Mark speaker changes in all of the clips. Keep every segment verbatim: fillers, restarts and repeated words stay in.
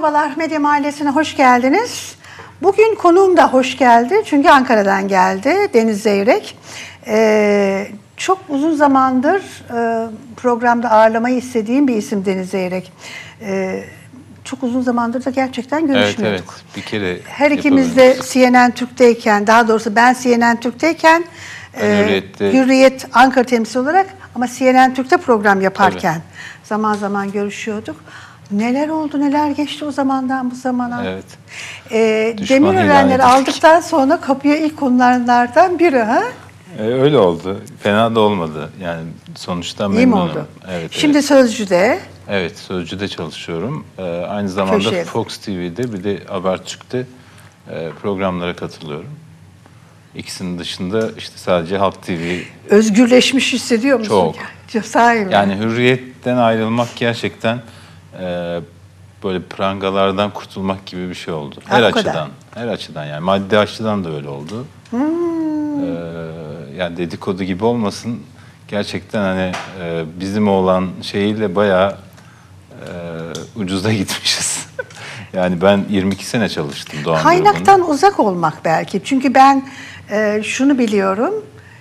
Speaker 1: Merhabalar, Medya Mahallesi'ne hoş geldiniz. Bugün konuğum da hoş geldi çünkü Ankara'dan geldi, Deniz Zeyrek. Ee, çok uzun zamandır e, programda ağırlamayı istediğim bir isim Deniz Zeyrek. Ee, çok uzun zamandır da gerçekten görüşmüyorduk.
Speaker 2: Evet, evet. Bir kere
Speaker 1: her ikimiz de C N N Türk'teyken, daha doğrusu ben C N N Türk'teyken, e, Hürriyet Ankara temsilcisi olarak ama C N N Türk'te program yaparken evet. zaman zaman görüşüyorduk. Neler oldu, neler geçti o zamandan bu zamana.
Speaker 2: Evet.
Speaker 1: Ee, Demirörenleri aldıktan sonra kapıya ilk konulardan biri ha?
Speaker 2: Ee, öyle oldu. Fena da olmadı. Yani sonuçta memnunum.
Speaker 1: İyi mi oldu?
Speaker 2: Evet,
Speaker 1: Şimdi
Speaker 2: evet.
Speaker 1: Sözcü'de.
Speaker 2: Evet, Sözcü'de çalışıyorum. Ee, aynı zamanda Köşeli. Fox T V'de bir de Habertürk'te e, programlara katılıyorum. İkisinin dışında işte sadece Halk T V.
Speaker 1: Özgürleşmiş hissediyor musun?
Speaker 2: Çok.
Speaker 1: Sahi
Speaker 2: yani Hürriyet'ten ayrılmak gerçekten e, böyle prangalardan kurtulmak gibi bir şey oldu. Her ha, açıdan. Kadar. Her açıdan yani. Maddi açıdan da öyle oldu. Hmm. Ee, yani dedikodu gibi olmasın. Gerçekten hani e, bizim olan şeyiyle bayağı e, ucuza gitmişiz. Yani ben yirmi iki sene çalıştım Doğan
Speaker 1: Kaynaktan
Speaker 2: grubunda.
Speaker 1: Uzak olmak belki. Çünkü ben e, şunu biliyorum.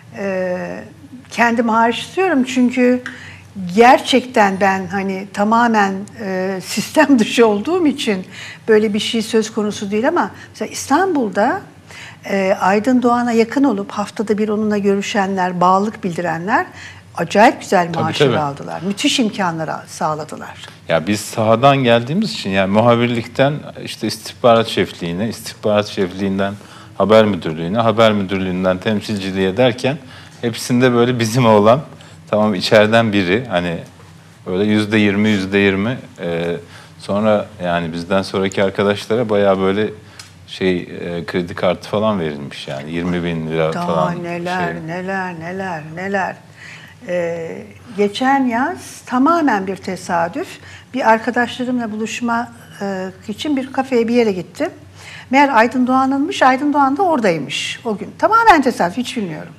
Speaker 1: E, kendimi harçlıyorum çünkü gerçekten ben hani tamamen e, sistem dışı olduğum için böyle bir şey söz konusu değil ama mesela İstanbul'da e, Aydın Doğan'a yakın olup haftada bir onunla görüşenler, bağlılık bildirenler acayip güzel maaşlar aldılar. Müthiş imkanlar sağladılar.
Speaker 2: Ya biz sahadan geldiğimiz için yani muhabirlikten işte istihbarat şefliğine, istihbarat şefliğinden haber müdürlüğüne, haber müdürlüğünden temsilciliğe derken hepsinde böyle bizim olan tamam içeriden biri hani böyle yüzde yirmi yüzde yirmi sonra yani bizden sonraki arkadaşlara bayağı böyle şey e, kredi kartı falan verilmiş yani yirmi bin lira
Speaker 1: Daha
Speaker 2: falan.
Speaker 1: neler
Speaker 2: şey.
Speaker 1: neler neler neler. Ee, geçen yaz tamamen bir tesadüf bir arkadaşlarımla buluşma e, için bir kafeye bir yere gittim. Meğer Aydın Doğan'ınmış, Aydın Doğan da oradaymış o gün. Tamamen tesadüf, hiç bilmiyorum.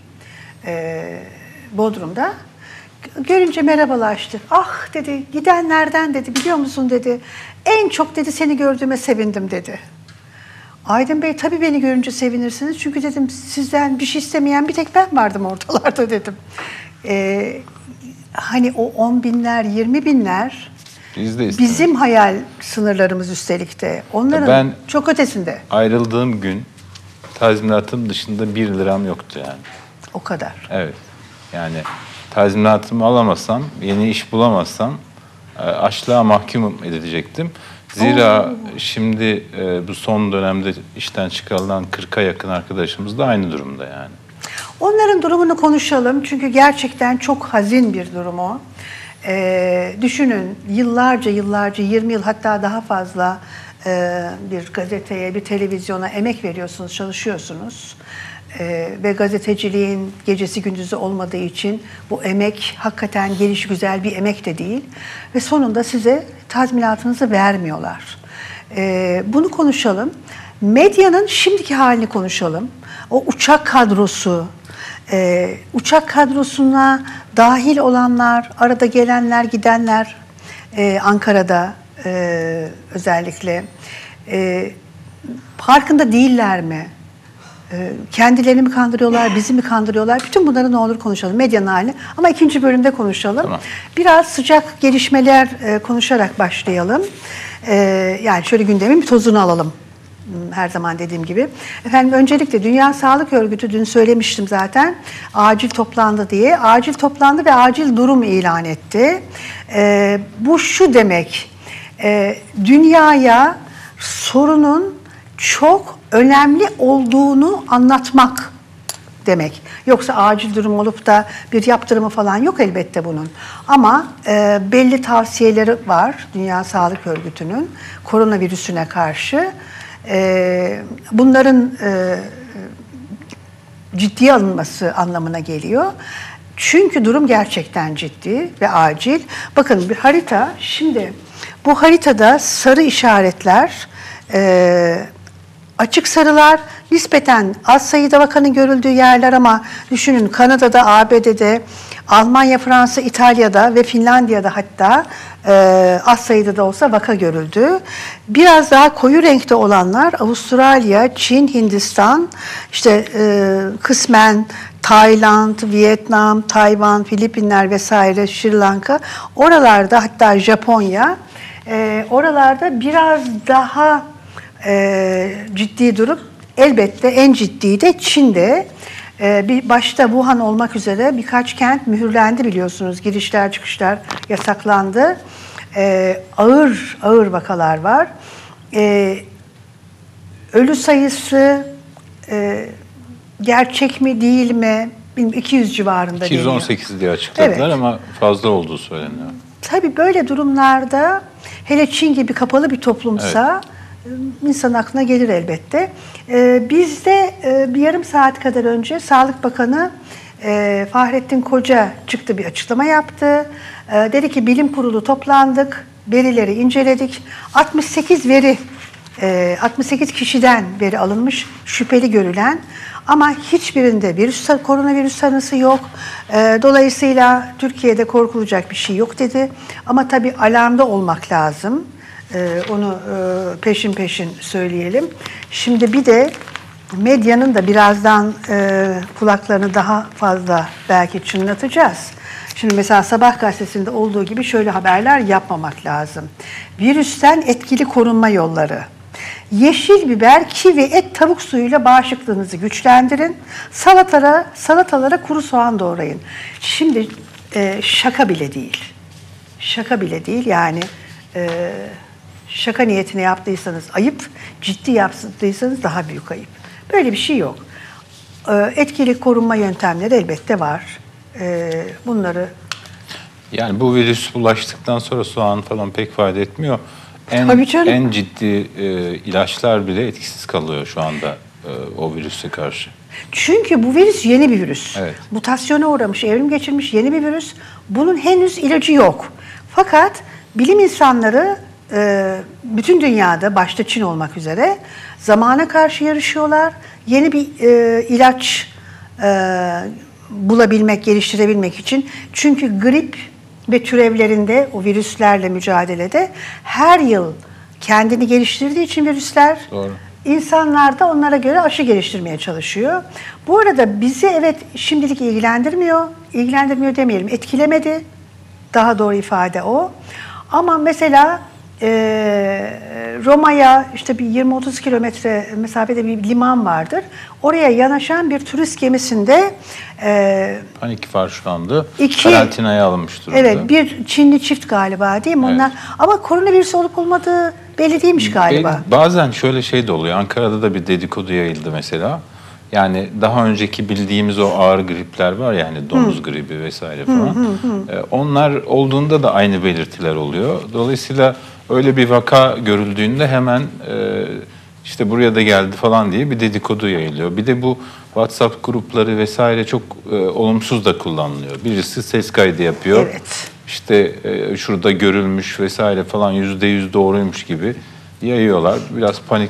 Speaker 1: Ee, Bodrum'da. Görünce merhabalaştık. Ah dedi, gidenlerden dedi, biliyor musun dedi. En çok dedi seni gördüğüme sevindim dedi. Aydın Bey tabii beni görünce sevinirsiniz. Çünkü dedim sizden bir şey istemeyen bir tek ben vardım ortalarda dedim. Ee, hani o on binler, yirmi binler
Speaker 2: Biz de
Speaker 1: bizim hayal sınırlarımız üstelik de. Onların ben çok ötesinde.
Speaker 2: Ayrıldığım gün tazminatım dışında bir liram yoktu yani.
Speaker 1: O kadar.
Speaker 2: Evet. Yani tazminatımı alamazsam, yeni iş bulamazsam açlığa mahkum edilecektim. Zira Oo. şimdi e, bu son dönemde işten çıkarılan kırka yakın arkadaşımız da aynı durumda yani.
Speaker 1: Onların durumunu konuşalım çünkü gerçekten çok hazin bir durum o. Ee, düşünün yıllarca yıllarca yirmi yıl hatta daha fazla e, bir gazeteye, bir televizyona emek veriyorsunuz, çalışıyorsunuz. Ee, ve gazeteciliğin gecesi gündüzü olmadığı için bu emek hakikaten geliş güzel bir emek de değil. Ve sonunda size tazminatınızı vermiyorlar. Ee, bunu konuşalım. Medyanın şimdiki halini konuşalım. O uçak kadrosu, e, uçak kadrosuna dahil olanlar, arada gelenler, gidenler e, Ankara'da e, özellikle e, farkında değiller mi? Kendilerini mi kandırıyorlar, bizi mi kandırıyorlar? Bütün bunları ne olur konuşalım. Medyanın hali. Ama ikinci bölümde konuşalım. Tamam. Biraz sıcak gelişmeler e, konuşarak başlayalım. E, yani şöyle gündemin bir tozunu alalım. Her zaman dediğim gibi. Efendim öncelikle Dünya Sağlık Örgütü dün söylemiştim zaten. Acil toplandı diye. Acil toplandı ve acil durum ilan etti. E, bu şu demek. E, dünyaya sorunun çok önemli olduğunu anlatmak demek. Yoksa acil durum olup da bir yaptırımı falan yok elbette bunun. Ama e, belli tavsiyeleri var Dünya Sağlık Örgütü'nün koronavirüsüne karşı. E, bunların e, ciddiye alınması anlamına geliyor. Çünkü durum gerçekten ciddi ve acil. Bakın bir harita. Şimdi bu haritada sarı işaretler e, Açık sarılar nispeten az sayıda vakanın görüldüğü yerler ama düşünün Kanada'da, A B D'de, Almanya, Fransa, İtalya'da ve Finlandiya'da hatta e, az sayıda da olsa vaka görüldü. Biraz daha koyu renkte olanlar Avustralya, Çin, Hindistan, işte e, kısmen Tayland, Vietnam, Tayvan, Filipinler vesaire, Sri Lanka, oralarda hatta Japonya, e, oralarda biraz daha e, ciddi durum. Elbette en ciddi de Çin'de. E, bir başta Wuhan olmak üzere birkaç kent mühürlendi biliyorsunuz. Girişler çıkışlar yasaklandı. E, ağır ağır vakalar var. E, ölü sayısı e, gerçek mi değil mi? iki yüz civarında
Speaker 2: iki yüz on sekiz deniyor. Diye açıkladılar evet. Ama fazla olduğu söyleniyor.
Speaker 1: Tabii böyle durumlarda hele Çin gibi kapalı bir toplumsa evet. insan aklına gelir elbette. Ee, bizde e, bir yarım saat kadar önce Sağlık Bakanı e, Fahrettin Koca çıktı, bir açıklama yaptı. E, dedi ki bilim kurulu toplandık, verileri inceledik. altmış sekiz veri, e, altmış sekiz kişiden veri alınmış, şüpheli görülen. Ama hiçbirinde virüs, koronavirüs tanısı yok. E, dolayısıyla Türkiye'de korkulacak bir şey yok dedi. Ama tabii alarmda olmak lazım. E, onu e, peşin peşin söyleyelim. Şimdi bir de medyanın da birazdan e, kulaklarını daha fazla belki çınlatacağız. Şimdi mesela Sabah gazetesinde olduğu gibi şöyle haberler yapmamak lazım. Virüsten etkili korunma yolları. Yeşil biber, kivi, et, tavuk suyuyla bağışıklığınızı güçlendirin. Salatalara, salatalara kuru soğan doğrayın. Şimdi e, şaka bile değil. Şaka bile değil yani e, şaka niyetine yaptıysanız ayıp, ciddi yaptıysanız daha büyük ayıp. Böyle bir şey yok. E, etkili korunma yöntemleri elbette var. E, bunları...
Speaker 2: Yani bu virüs bulaştıktan sonra soğan falan pek fayda etmiyor. En, en ciddi e, ilaçlar bile etkisiz kalıyor şu anda e, o virüse karşı.
Speaker 1: Çünkü bu virüs yeni bir virüs.
Speaker 2: Evet.
Speaker 1: Mutasyona uğramış, evrim geçirmiş yeni bir virüs. Bunun henüz ilacı yok. Fakat bilim insanları e, bütün dünyada, başta Çin olmak üzere zamana karşı yarışıyorlar. Yeni bir e, ilaç e, bulabilmek, geliştirebilmek için. Çünkü grip ve türevlerinde o virüslerle mücadelede her yıl kendini geliştirdiği için virüsler, doğru, insanlar da onlara göre aşı geliştirmeye çalışıyor. Bu arada bizi evet şimdilik ilgilendirmiyor, ilgilendirmiyor demeyelim, etkilemedi, daha doğru ifade o. Ama mesela e, Roma'ya işte bir yirmi otuz kilometre mesafede bir liman vardır. Oraya yanaşan bir turist gemisinde e,
Speaker 2: panik var şu anda. İki, karantinaya alınmış durumda.
Speaker 1: Evet, bir Çinli çift galiba değil mi? Onlar, evet. Ama koronavirüs olup olmadığı belli değilmiş galiba.
Speaker 2: Belli, bazen şöyle şey de oluyor. Ankara'da da bir dedikodu yayıldı mesela. Yani daha önceki bildiğimiz o ağır gripler var ya hani domuz hı. gribi vesaire falan. Hı, hı, hı. Ee, onlar olduğunda da aynı belirtiler oluyor. Dolayısıyla öyle bir vaka görüldüğünde hemen e, işte buraya da geldi falan diye bir dedikodu yayılıyor. Bir de bu WhatsApp grupları vesaire çok e, olumsuz da kullanılıyor. Birisi ses kaydı yapıyor.
Speaker 1: Evet.
Speaker 2: İşte e, şurada görülmüş vesaire falan yüzde yüz doğruymuş gibi yayıyorlar. Biraz panik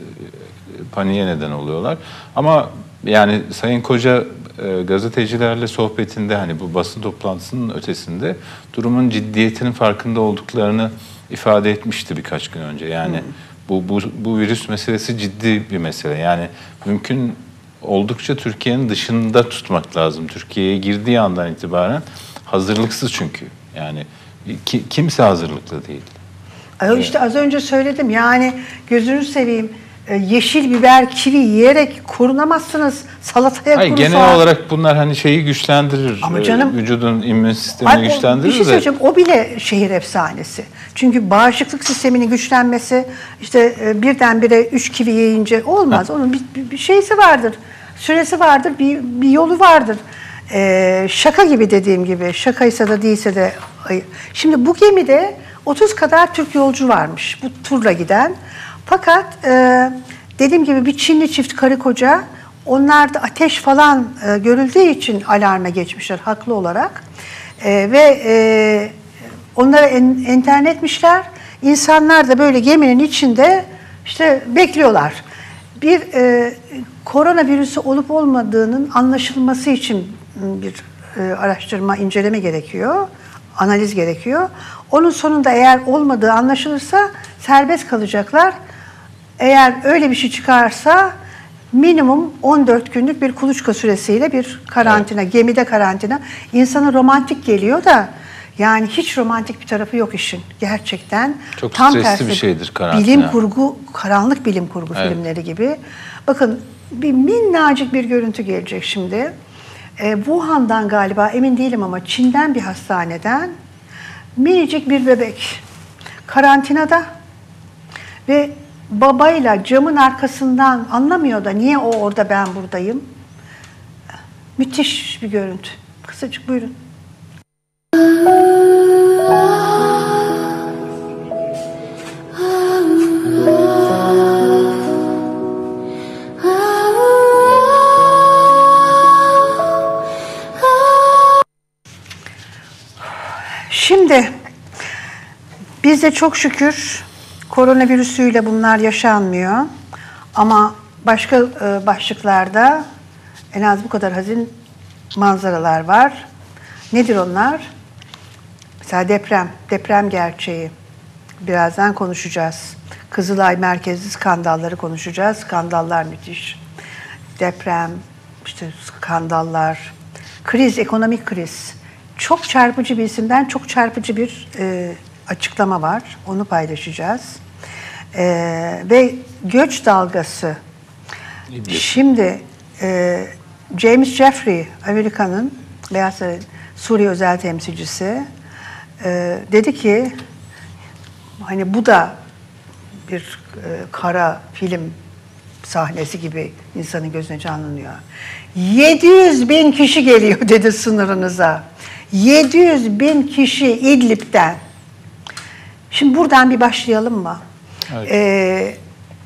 Speaker 2: paniğe neden oluyorlar. Ama yani Sayın Koca e, gazetecilerle sohbetinde hani bu basın toplantısının ötesinde durumun ciddiyetinin farkında olduklarını ifade etmişti birkaç gün önce. Yani hmm. bu, bu bu virüs meselesi ciddi bir mesele. Yani mümkün oldukça Türkiye'nin dışında tutmak lazım. Türkiye'ye girdiği andan itibaren hazırlıksız çünkü. Yani ki, kimse hazırlıklı değil.
Speaker 1: İşte az önce söyledim yani gözünü seveyim. Yeşil biber, kivi yiyerek korunamazsınız. Salataya
Speaker 2: Hayır,
Speaker 1: kuru
Speaker 2: genel
Speaker 1: soğan.
Speaker 2: olarak bunlar hani şeyi güçlendirir. Ama canım, vücudun immün sistemini ay, güçlendirir.
Speaker 1: Bir şey söyleyeceğim. O bile şehir efsanesi. Çünkü bağışıklık sisteminin güçlenmesi işte birdenbire üç kivi yiyince olmaz. Onun bir, bir şeysi vardır. Süresi vardır. Bir, bir yolu vardır. Ee, şaka gibi dediğim gibi. Şakaysa da değilse de. Şimdi bu gemide otuz kadar Türk yolcu varmış. Bu turla giden. Fakat e, dediğim gibi bir Çinli çift karı koca, onlarda ateş falan e, görüldüğü için alarma geçmişler haklı olarak e, ve e, onlara en, enter etmişler. İnsanlar da böyle geminin içinde işte bekliyorlar. bir e, koronavirüsü olup olmadığının anlaşılması için bir e, araştırma, inceleme gerekiyor, analiz gerekiyor. Onun sonunda eğer olmadığı anlaşılırsa serbest kalacaklar. Eğer öyle bir şey çıkarsa minimum on dört günlük bir kuluçka süresiyle bir karantina, evet. gemide karantina. İnsana romantik geliyor da yani hiç romantik bir tarafı yok işin. Gerçekten
Speaker 2: çok
Speaker 1: tam
Speaker 2: stresli
Speaker 1: tersi,
Speaker 2: bir şeydir karantina.
Speaker 1: Bilim kurgu, karanlık bilim kurgu evet. filmleri gibi. Bakın bir minnacık bir görüntü gelecek şimdi. Ee, Wuhan'dan galiba, emin değilim ama Çin'den bir hastaneden minicik bir bebek karantinada ve babayla camın arkasından, anlamıyor da niye o orada ben buradayım. Müthiş bir görüntü. Kısacık buyurun. Şimdi bizde çok şükür koronavirüsüyle bunlar yaşanmıyor. Ama başka e, başlıklarda en az bu kadar hazin manzaralar var. Nedir onlar? Mesela deprem, deprem gerçeği. Birazdan konuşacağız. Kızılay merkezli skandalları konuşacağız. Skandallar müthiş. Deprem, işte skandallar, kriz, ekonomik kriz. Çok çarpıcı bir isimden çok çarpıcı bir e, açıklama var. Onu paylaşacağız. E, ve göç dalgası. Şimdi e, James Jeffrey, Amerika'nın Beyaz Saray'ın Suriye özel temsilcisi e, dedi ki hani bu da bir e, kara film sahnesi gibi insanın gözüne canlanıyor. yedi yüz bin kişi geliyor dedi sınırınıza. yedi yüz bin kişi İdlib'den. Şimdi buradan bir başlayalım mı? Evet. Ee,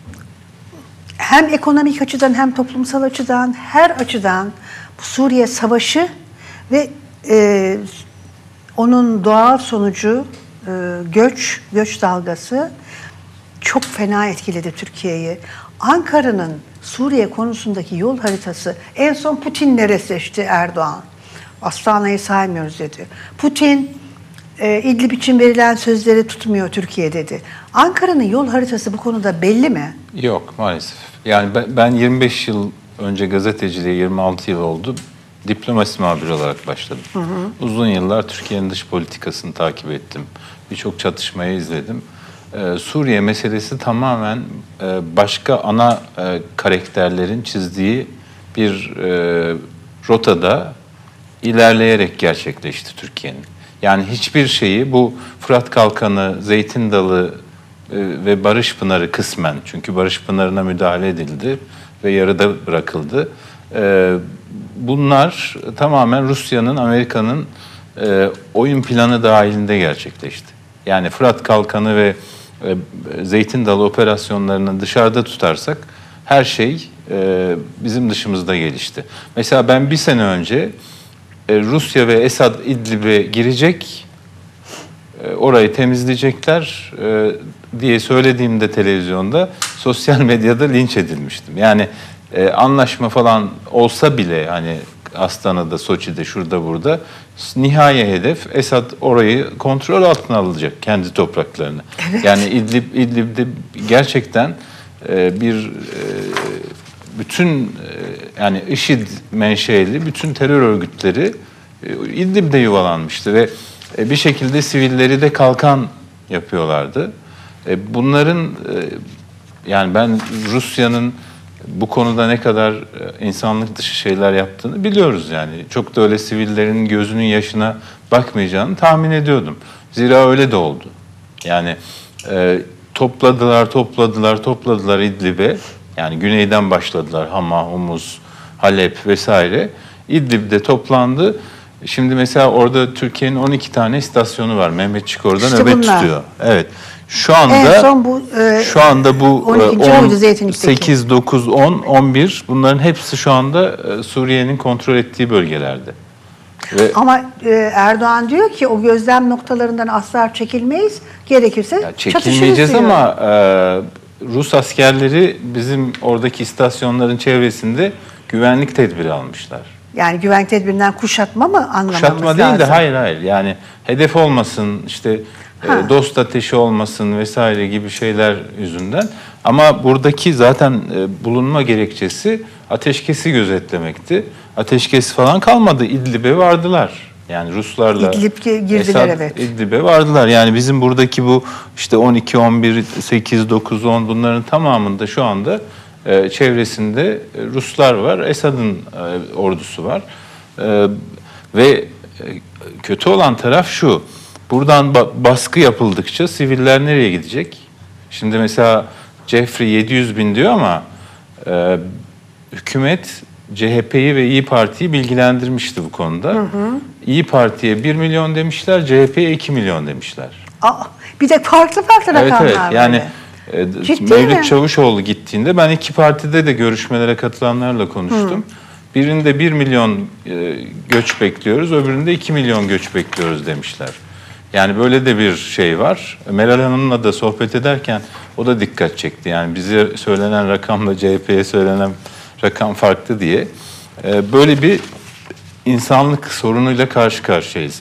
Speaker 1: hem ekonomik açıdan hem toplumsal açıdan her açıdan bu Suriye Savaşı ve e, onun doğal sonucu e, göç, göç dalgası çok fena etkiledi Türkiye'yi. Ankara'nın Suriye konusundaki yol haritası, en son Putin'le resleşti Erdoğan. Astana'yı saymıyoruz dedi. Putin e, İdlib için verilen sözleri tutmuyor Türkiye dedi. Ankara'nın yol haritası bu konuda belli mi?
Speaker 2: Yok maalesef. Yani ben, ben yirmi beş yıl önce gazeteciliğe yirmi altı yıl oldu. Diplomasi muhabiri olarak başladım. Hı hı. Uzun yıllar Türkiye'nin dış politikasını takip ettim. Birçok çatışmayı izledim. Ee, Suriye meselesi tamamen e, başka ana e, karakterlerin çizdiği bir e, rotada ilerleyerek gerçekleşti Türkiye'nin. Yani hiçbir şeyi bu Fırat Kalkanı, Zeytin Dalı e, ve Barış Pınarı kısmen, çünkü Barış Pınarı'na müdahale edildi ve yarıda bırakıldı. E, bunlar tamamen Rusya'nın, Amerika'nın e, oyun planı dahilinde gerçekleşti. Yani Fırat Kalkanı ve e, Zeytin Dalı operasyonlarını dışarıda tutarsak her şey e, bizim dışımızda gelişti. Mesela ben bir sene önce Rusya ve Esad İdlib'e girecek, orayı temizleyecekler diye söylediğimde televizyonda, sosyal medyada linç edilmiştim. Yani anlaşma falan olsa bile, hani Astana'da, Soçi'de, şurada burada, nihai hedef Esad orayı kontrol altına alacak, kendi topraklarını. Evet. Yani İdlib, İdlib'de gerçekten bir bütün yani IŞİD menşeli bütün terör örgütleri İdlib'de yuvalanmıştı ve bir şekilde sivilleri de kalkan yapıyorlardı. Bunların yani ben Rusya'nın bu konuda ne kadar insanlık dışı şeyler yaptığını biliyoruz yani. Çok da öyle sivillerin gözünün yaşına bakmayacağını tahmin ediyordum. Zira öyle de oldu. Yani e, topladılar, topladılar, topladılar İdlib'e. Yani güneyden başladılar. Hama, Humus, Halep vesaire. İdlib'de toplandı. Şimdi mesela orada Türkiye'nin on iki tane istasyonu var. Mehmetçik orada işte nöbet bunlar tutuyor. Evet. Şu anda en son bu e, şu anda bu on, sekiz, dokuz, on, on bir bunların hepsi şu anda Suriye'nin kontrol ettiği bölgelerde. Ve
Speaker 1: ama e, Erdoğan diyor ki o gözlem noktalarından asla çekilmeyiz. Gerekirse
Speaker 2: çekilmeyeceğiz ama e, Rus askerleri bizim oradaki istasyonların çevresinde güvenlik tedbiri almışlar.
Speaker 1: Yani güvenlik tedbirinden kuşatma mı anlamamız
Speaker 2: Kuşatma
Speaker 1: lazım?
Speaker 2: değil de hayır hayır yani hedef olmasın, işte e, dost ateşi olmasın vesaire gibi şeyler yüzünden. Ama buradaki zaten e, bulunma gerekçesi ateşkesi gözetlemekti. Ateşkes falan kalmadı. İdlib'e vardılar. Yani Ruslarla
Speaker 1: İdlib girdiler,
Speaker 2: Esad,
Speaker 1: evet.
Speaker 2: İdlib'e vardılar. Yani bizim buradaki bu işte on iki, on bir, sekiz, dokuz, on bunların tamamında şu anda e, çevresinde e, Ruslar var. Esad'ın e, ordusu var. E, ve e, kötü olan taraf şu. Buradan ba- baskı yapıldıkça siviller nereye gidecek? Şimdi mesela Jeffrey yedi yüz bin diyor ama e, hükümet C H P'yi ve İyi Parti'yi bilgilendirmişti bu konuda. Hı hı. İyi Parti'ye bir milyon demişler, C H P'ye iki milyon demişler.
Speaker 1: Aa, bir de farklı farklı
Speaker 2: Evet
Speaker 1: rakamlar
Speaker 2: evet
Speaker 1: var.
Speaker 2: yani e, Mevlüt Çavuşoğlu gittiğinde ben iki partide de görüşmelere katılanlarla konuştum. Hı. Birinde bir milyon e, göç bekliyoruz, öbüründe iki milyon göç bekliyoruz demişler. Yani böyle de bir şey var. Meral Hanım'la da sohbet ederken o da dikkat çekti. Yani bize söylenen rakamla C H P'ye söylenen rakam farklı diye. Ee, böyle bir insanlık sorunuyla karşı karşıyayız.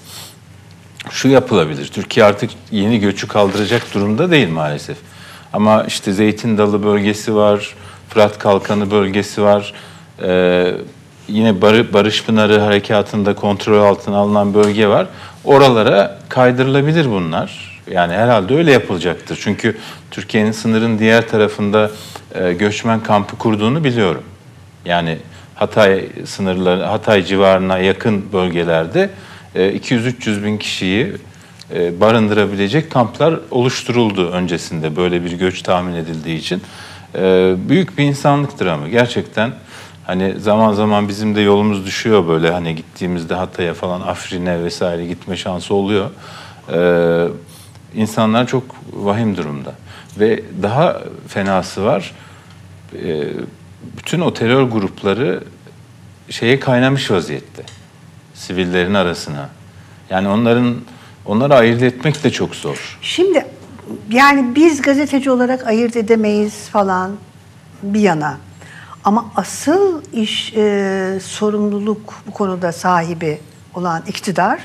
Speaker 2: Şu yapılabilir. Türkiye artık yeni göçü kaldıracak durumda değil maalesef. Ama işte Zeytin Dalı bölgesi var, Fırat Kalkanı bölgesi var. Ee, yine Barış Pınarı harekatında kontrol altına alınan bölge var. Oralara kaydırılabilir bunlar. Yani herhalde öyle yapılacaktır. Çünkü Türkiye'nin sınırın diğer tarafında e, göçmen kampı kurduğunu biliyorum. Yani Hatay sınırları, Hatay civarına yakın bölgelerde e, iki yüz üç yüz bin kişiyi e, barındırabilecek kamplar oluşturuldu öncesinde böyle bir göç tahmin edildiği için. E, büyük bir insanlıktır ama gerçekten. Hani zaman zaman bizim de yolumuz düşüyor böyle hani gittiğimizde Hatay'a falan Afrin'e vesaire gitme şansı oluyor. Ee, insanlar çok vahim durumda. Ve daha fenası var. Ee, bütün o terör grupları şeye kaynamış vaziyette. Sivillerin arasına. Yani onların onları ayırt etmek de çok zor.
Speaker 1: Şimdi yani biz gazeteci olarak ayırt edemeyiz falan bir yana. Ama asıl iş e, sorumluluk bu konuda sahibi olan iktidar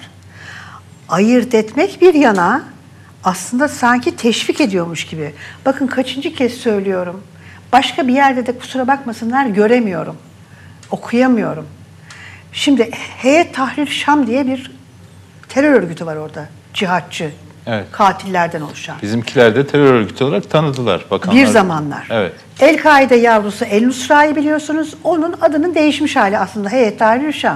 Speaker 1: ayırt etmek bir yana aslında sanki teşvik ediyormuş gibi. Bakın kaçıncı kez söylüyorum. Başka bir yerde de kusura bakmasınlar göremiyorum. Okuyamıyorum. Şimdi Heyet Tahrir Şam diye bir terör örgütü var orada. Cihatçı. Evet. Katillerden oluşan.
Speaker 2: Bizimkiler de terör örgütü olarak tanıdılar bakanlar.
Speaker 1: Bir zamanlar.
Speaker 2: Evet.
Speaker 1: El-Kaide yavrusu El-Nusra'yı biliyorsunuz. Onun adının değişmiş hali aslında Heyet Tahrir Şam.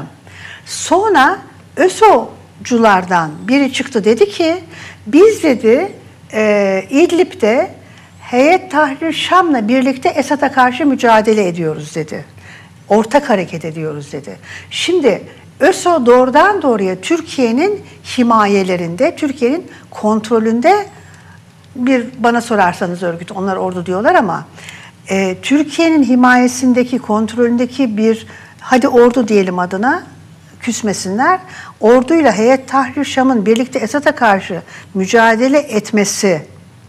Speaker 1: Sonra ÖSO'culardan biri çıktı dedi ki biz dedi e, İdlib'de Heyet Tahrir Şam'la birlikte Esad'a karşı mücadele ediyoruz dedi. Ortak hareket ediyoruz dedi. Şimdi ÖSO doğrudan doğruya Türkiye'nin himayelerinde, Türkiye'nin kontrolünde bir bana sorarsanız örgüt, onlar ordu diyorlar ama e, Türkiye'nin himayesindeki, kontrolündeki bir, hadi ordu diyelim adına, küsmesinler, orduyla Heyet Tahrir Şam'ın birlikte Esad'a karşı mücadele etmesi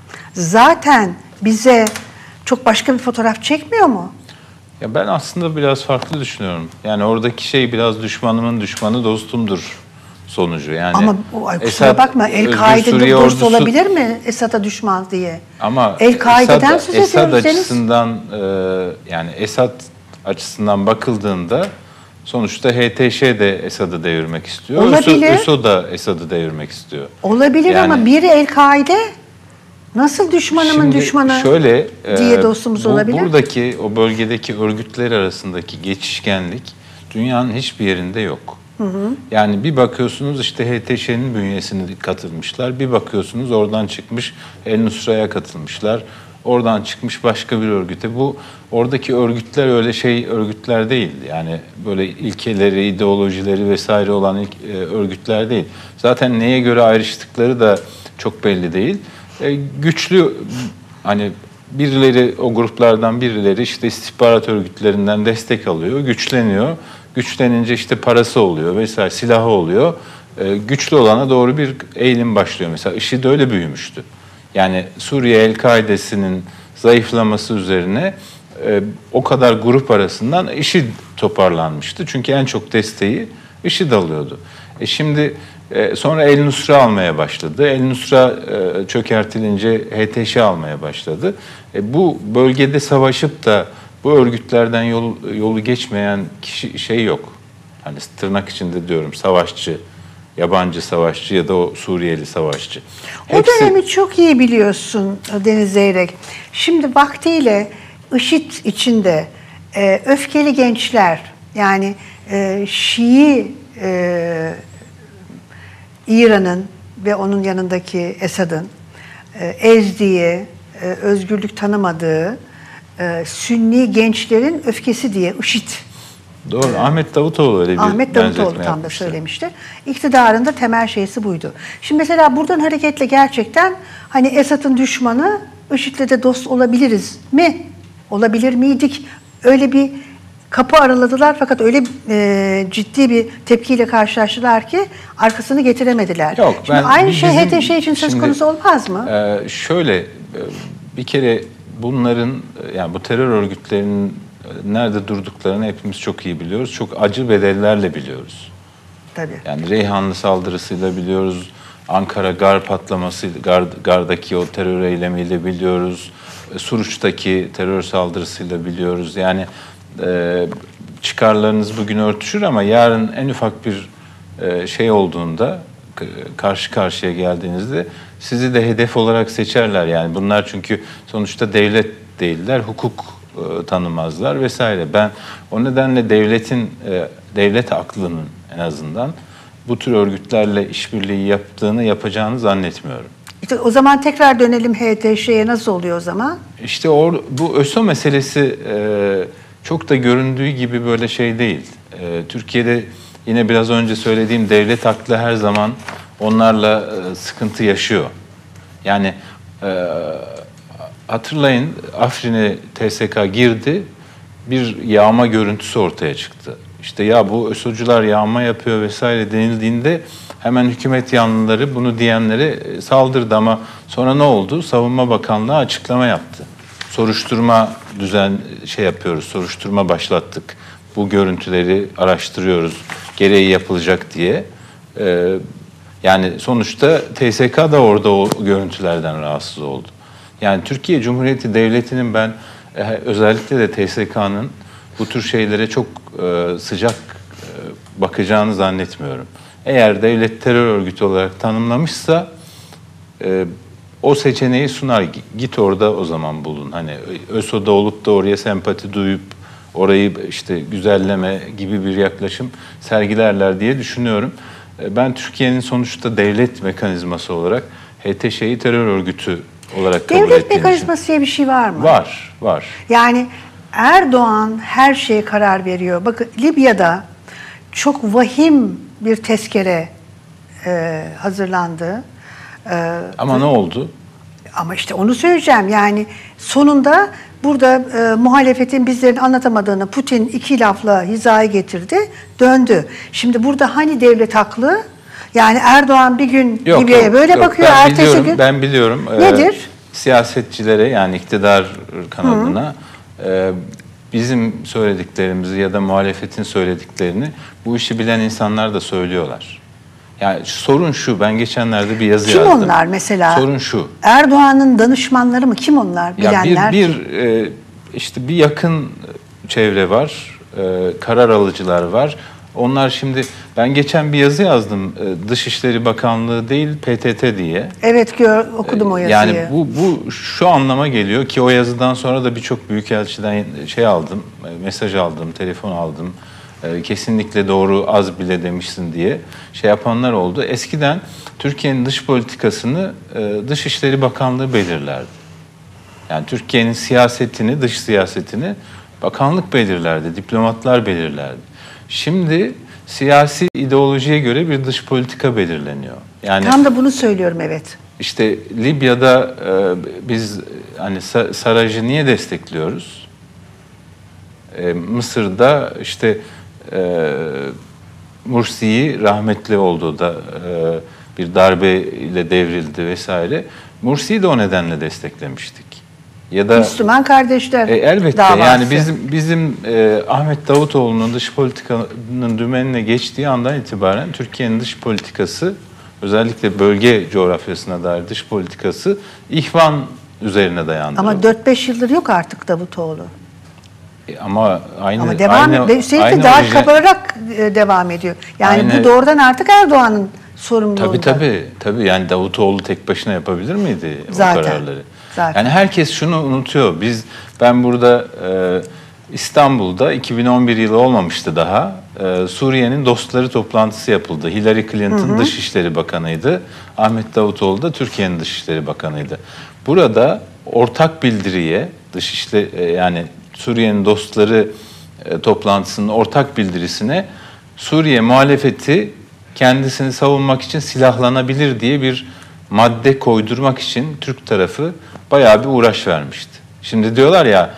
Speaker 1: zaten bize çok başka bir fotoğraf çekmiyor mu?
Speaker 2: Ya ben aslında biraz farklı düşünüyorum. Yani oradaki şey biraz düşmanımın düşmanı dostumdur sonucu. Yani
Speaker 1: ama ay, kusura Esad, bakma El-Kaide'de dost ordusu olabilir mi Esad'a düşman diye?
Speaker 2: Ama
Speaker 1: El-Kaide'den söz ediyoruz.
Speaker 2: Esad açısından e, yani Esad açısından bakıldığında sonuçta H T Ş de Esad'ı devirmek istiyor.
Speaker 1: Olabilir.
Speaker 2: ÖSO da Esad'ı devirmek istiyor.
Speaker 1: Olabilir yani, ama biri El-Kaide nasıl düşmanımın
Speaker 2: şimdi
Speaker 1: düşmanı
Speaker 2: şöyle,
Speaker 1: diye dostumuz
Speaker 2: bu,
Speaker 1: olabilir?
Speaker 2: Buradaki o bölgedeki örgütler arasındaki geçişkenlik dünyanın hiçbir yerinde yok. Hı hı. Yani bir bakıyorsunuz işte H T Ş'nin bünyesine katılmışlar. Bir bakıyorsunuz oradan çıkmış El-Nusra'ya katılmışlar. Oradan çıkmış başka bir örgüte. Bu oradaki örgütler öyle şey örgütler değil. Yani böyle ilkeleri, ideolojileri vesaire olan ilk, e, örgütler değil. Zaten neye göre ayrıştıkları da çok belli değil. E, güçlü hani birileri o gruplardan birileri işte istihbarat örgütlerinden destek alıyor, güçleniyor. Güçlenince işte parası oluyor vesaire, silahı oluyor. E, güçlü olana doğru bir eğilim başlıyor. Mesela IŞİD öyle büyümüştü. Yani Suriye El-Kaide'sinin zayıflaması üzerine e, o kadar grup arasından IŞİD toparlanmıştı. Çünkü en çok desteği IŞİD alıyordu. E şimdi e, sonra El Nusra almaya başladı. El Nusra e, çökertilince H T Ş almaya başladı. E, bu bölgede savaşıp da bu örgütlerden yol, yolu geçmeyen kişi şey yok. Hani tırnak içinde diyorum, savaşçı, yabancı savaşçı ya da o Suriyeli savaşçı.
Speaker 1: O
Speaker 2: Hepsi...
Speaker 1: dönemi çok iyi biliyorsun Deniz Zeyrek. Şimdi vaktiyle IŞİD içinde e, öfkeli gençler, yani e, Şii e, İran'ın ve onun yanındaki Esad'ın e, ezdiği, e, özgürlük tanımadığı e, Sünni gençlerin öfkesi diye IŞİD.
Speaker 2: Doğru. Ee, Ahmet Davutoğlu öyle bir
Speaker 1: Ahmet Davutoğlu tam
Speaker 2: yapmıştı.
Speaker 1: da söylemişti. İktidarın da temel şeysi buydu. Şimdi mesela buradan hareketle gerçekten hani Esad'ın düşmanı IŞİD'le de dost olabiliriz mi? Olabilir miydik? Öyle bir kapı araladılar fakat öyle e, ciddi bir tepkiyle karşılaştılar ki arkasını getiremediler.
Speaker 2: Yok,
Speaker 1: şimdi
Speaker 2: ben,
Speaker 1: aynı şey
Speaker 2: bizim,
Speaker 1: H T Ş için söz
Speaker 2: şimdi,
Speaker 1: konusu olmaz mı?
Speaker 2: E, şöyle bir kere bunların, yani bu terör örgütlerinin nerede durduklarını hepimiz çok iyi biliyoruz. Çok acı bedellerle biliyoruz.
Speaker 1: Tabii.
Speaker 2: Yani Reyhanlı saldırısıyla biliyoruz. Ankara Gar patlaması, Gar, Gar'daki o terör eylemiyle biliyoruz. Suruç'taki terör saldırısıyla biliyoruz. Yani e, çıkarlarınız bugün örtüşür ama yarın en ufak bir e, şey olduğunda, karşı karşıya geldiğinizde sizi de hedef olarak seçerler. Yani bunlar çünkü sonuçta devlet değiller, hukuk e, tanımazlar vesaire. Ben o nedenle devletin, e, devlet aklının en azından bu tür örgütlerle işbirliği yaptığını, yapacağını zannetmiyorum.
Speaker 1: İşte o zaman tekrar dönelim H T Ş'ye, nasıl oluyor o zaman?
Speaker 2: İşte or, bu ÖSO meselesi e, çok da göründüğü gibi böyle şey değil. E, Türkiye'de yine biraz önce söylediğim devlet aklı her zaman onlarla e, sıkıntı yaşıyor. Yani e, hatırlayın, Afrin'e T S K girdi, bir yağma görüntüsü ortaya çıktı. İşte ya bu ÖSO'cular yağma yapıyor vesaire denildiğinde hemen hükümet yanlıları bunu diyenlere saldırdı ama sonra ne oldu? Savunma Bakanlığı açıklama yaptı. Soruşturma düzen şey yapıyoruz, soruşturma başlattık. Bu görüntüleri araştırıyoruz, gereği yapılacak diye. Ee, yani sonuçta T S K da orada o görüntülerden rahatsız oldu. Yani Türkiye Cumhuriyeti Devleti'nin ben e, özellikle de T S K'nın bu tür şeylere çok e, sıcak e, bakacağını zannetmiyorum. Eğer devlet terör örgütü olarak tanımlamışsa e, o seçeneği sunar. Git orada o zaman bulun. Hani ÖSO'da olup da oraya sempati duyup orayı işte güzelleme gibi bir yaklaşım sergilerler diye düşünüyorum. E, ben Türkiye'nin sonuçta devlet mekanizması olarak H T Ş'yi terör örgütü olarak kabul ettiğim için.
Speaker 1: Devlet mekanizması diye bir şey var mı?
Speaker 2: Var, var.
Speaker 1: Yani Erdoğan her şeye karar veriyor. Bakın Libya'da çok vahim bir tezkere e, hazırlandı. E,
Speaker 2: Ama ne oldu?
Speaker 1: Ama işte onu söyleyeceğim. Yani sonunda burada e, muhalefetin bizlerin anlatamadığını Putin iki lafla hizaya getirdi, döndü. Şimdi burada hani devlet haklı? Yani Erdoğan bir gün
Speaker 2: Yok,
Speaker 1: Libya'ya
Speaker 2: yok,
Speaker 1: böyle
Speaker 2: yok.
Speaker 1: bakıyor,
Speaker 2: Ben
Speaker 1: ertesi
Speaker 2: biliyorum,
Speaker 1: gün...
Speaker 2: Ben biliyorum.
Speaker 1: Nedir?
Speaker 2: E, siyasetçilere, yani iktidar kanadına e, bizim söylediklerimizi ya da muhalefetin söylediklerini bu işi bilen insanlar da söylüyorlar. Yani sorun şu, ben geçenlerde bir yazı
Speaker 1: Kim
Speaker 2: yazdım.
Speaker 1: Kim onlar mesela?
Speaker 2: Sorun şu.
Speaker 1: Erdoğan'ın danışmanları mı? Kim onlar? Bilenler.
Speaker 2: Ya bir, bir e, işte bir yakın çevre var, e, karar alıcılar var. Onlar şimdi, ben geçen bir yazı yazdım, e, Dışişleri Bakanlığı değil P T T diye.
Speaker 1: Evet, gör, okudum o yazıyı.
Speaker 2: Yani bu, bu şu anlama geliyor ki o yazıdan sonra da birçok büyükelçiden şey aldım, mesaj aldım, telefon aldım. E, kesinlikle doğru, az bile demişsin diye şey yapanlar oldu. Eskiden Türkiye'nin dış politikasını e, Dışişleri Bakanlığı belirlerdi. Yani Türkiye'nin siyasetini, dış siyasetini bakanlık belirlerdi, diplomatlar belirlerdi. Şimdi siyasi ideolojiye göre bir dış politika belirleniyor. Yani
Speaker 1: tam da bunu söylüyorum, evet.
Speaker 2: İşte Libya'da e, biz hani Sarraj'ı niye destekliyoruz? E, Mısır'da işte e, Mursi'yi, rahmetli olduğu da e, bir darbe ile devrildi vesaire. Mursi'yi de o nedenle desteklemiştik. ya da
Speaker 1: Müslüman kardeşler
Speaker 2: e, elbette
Speaker 1: davası.
Speaker 2: yani bizim bizim e, Ahmet Davutoğlu'nun dış politikanın dümenine geçtiği andan itibaren Türkiye'nin dış politikası, özellikle bölge coğrafyasına dair dış politikası ihvan üzerine dayandı.
Speaker 1: Ama dört beş yıldır yok artık Davutoğlu.
Speaker 2: E, ama aynı
Speaker 1: Ama devam
Speaker 2: aynı,
Speaker 1: üstelik
Speaker 2: aynı
Speaker 1: de daha
Speaker 2: orijin-
Speaker 1: kabararak e, devam ediyor. Yani
Speaker 2: Aynı-
Speaker 1: bu doğrudan artık Erdoğan'ın sorumluluğunda.
Speaker 2: Tabii tabii. Tabii yani Davutoğlu tek başına yapabilir miydi
Speaker 1: Zaten,
Speaker 2: o kararları?
Speaker 1: zaten.
Speaker 2: Yani herkes şunu unutuyor. Biz ben burada e, İstanbul'da iki bin on bir yılı olmamıştı daha. E, Suriye'nin dostları toplantısı yapıldı. Hillary Clinton hı hı. Dışişleri Bakanıydı. Ahmet Davutoğlu da Türkiye'nin Dışişleri Bakanıydı. Burada ortak bildiriye Dışişleri e, yani Suriye'nin dostları e, toplantısının ortak bildirisine Suriye muhalefeti kendisini savunmak için silahlanabilir diye bir madde koydurmak için Türk tarafı bayağı bir uğraş vermişti. Şimdi diyorlar ya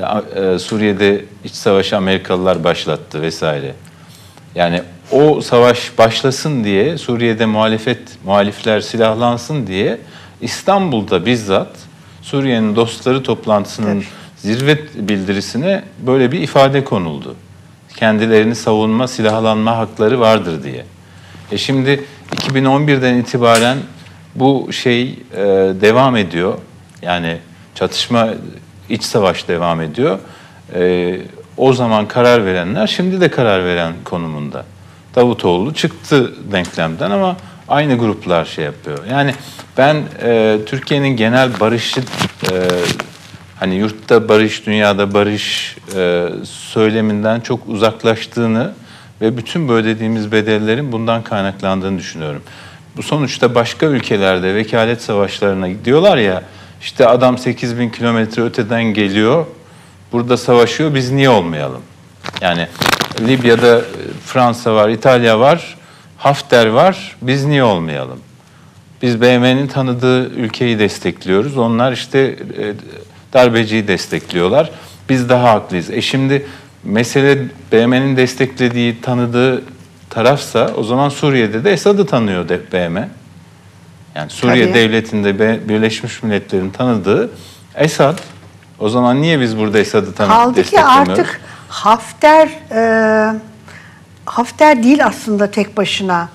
Speaker 2: Suriye'de iç savaşı Amerikalılar başlattı vesaire. Yani o savaş başlasın diye Suriye'de muhalefet muhalifler silahlansın diye İstanbul'da bizzat Suriye'nin dostları toplantısının evet. zirve bildirisine böyle bir ifade konuldu. Kendilerini savunma, silahlanma hakları vardır diye. E şimdi iki bin on birden itibaren bu şey e, devam ediyor. Yani çatışma, iç savaş devam ediyor. E, o zaman karar verenler şimdi de karar veren konumunda. Davutoğlu çıktı denklemden ama aynı gruplar şey yapıyor. Yani ben e, Türkiye'nin genel barışı, e, hani yurtta barış, dünyada barış e, söyleminden çok uzaklaştığını ve bütün bu ödediğimiz bedellerin bundan kaynaklandığını düşünüyorum. Bu sonuçta başka ülkelerde vekalet savaşlarına gidiyorlar ya, işte adam sekiz bin kilometre öteden geliyor, burada savaşıyor, biz niye olmayalım? Yani Libya'da Fransa var, İtalya var, Hafter var, biz niye olmayalım? Biz B M'nin tanıdığı ülkeyi destekliyoruz, onlar işte darbeciyi destekliyorlar, biz daha haklıyız. E şimdi mesele B M'nin desteklediği, tanıdığı tarafsa o zaman Suriye'de de Esad'ı tanıyor B M. Yani Suriye Tabii. devletinde Birleşmiş Milletler'in tanıdığı Esad. O zaman niye biz burada Esad'ı tanı desteklemiyoruz?
Speaker 1: Kaldı ki artık Hafter e, Hafter değil aslında tek başına.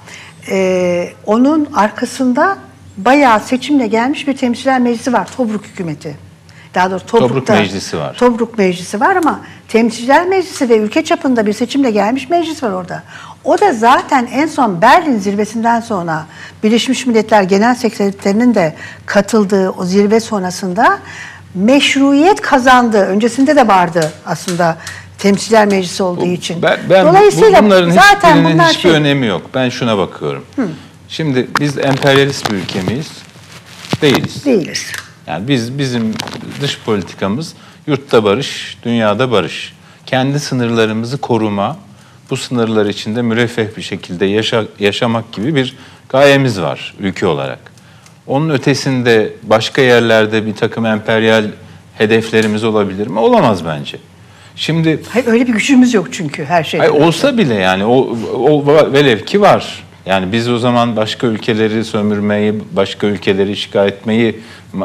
Speaker 1: E, onun arkasında bayağı seçimle gelmiş bir temsilciler meclisi var. Tobruk hükümeti. Daha doğrusu Tobruk'ta,
Speaker 2: Tobruk Meclisi var.
Speaker 1: Tobruk Meclisi var ama Temsilciler Meclisi ve ülke çapında bir seçimle gelmiş meclis var orada. O da zaten en son Berlin zirvesinden sonra Birleşmiş Milletler Genel Sekreterinin de katıldığı o zirve sonrasında meşruiyet kazandı. Öncesinde de vardı aslında Temsilciler Meclisi olduğu için.
Speaker 2: Ben, ben
Speaker 1: Dolayısıyla
Speaker 2: bunların
Speaker 1: zaten
Speaker 2: hiçbirinin
Speaker 1: bunlar
Speaker 2: hiçbir
Speaker 1: şey...
Speaker 2: önemi yok. Ben şuna bakıyorum. Hı. Şimdi biz emperyalist bir ülke miyiz? Değiliz.
Speaker 1: Değiliz.
Speaker 2: Yani biz bizim dış politikamız yurtta barış, dünyada barış. Kendi sınırlarımızı koruma, bu sınırlar içinde müreffeh bir şekilde yaşa, yaşamak gibi bir gayemiz var ülke olarak. Onun ötesinde başka yerlerde bir takım emperyal hedeflerimiz olabilir mi? Olamaz bence. Şimdi
Speaker 1: hayır, öyle bir gücümüz yok çünkü her şey.
Speaker 2: Olsa bile yani o, o velev ki var. Yani biz o zaman başka ülkeleri sömürmeyi, başka ülkeleri işgal etmeyi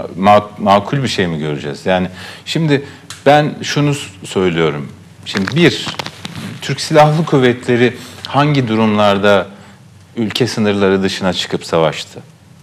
Speaker 2: ma makul bir şey mi göreceğiz? Yani şimdi ben şunu söylüyorum. Şimdi bir, Türk Silahlı Kuvvetleri hangi durumlarda ülke sınırları dışına çıkıp savaştı?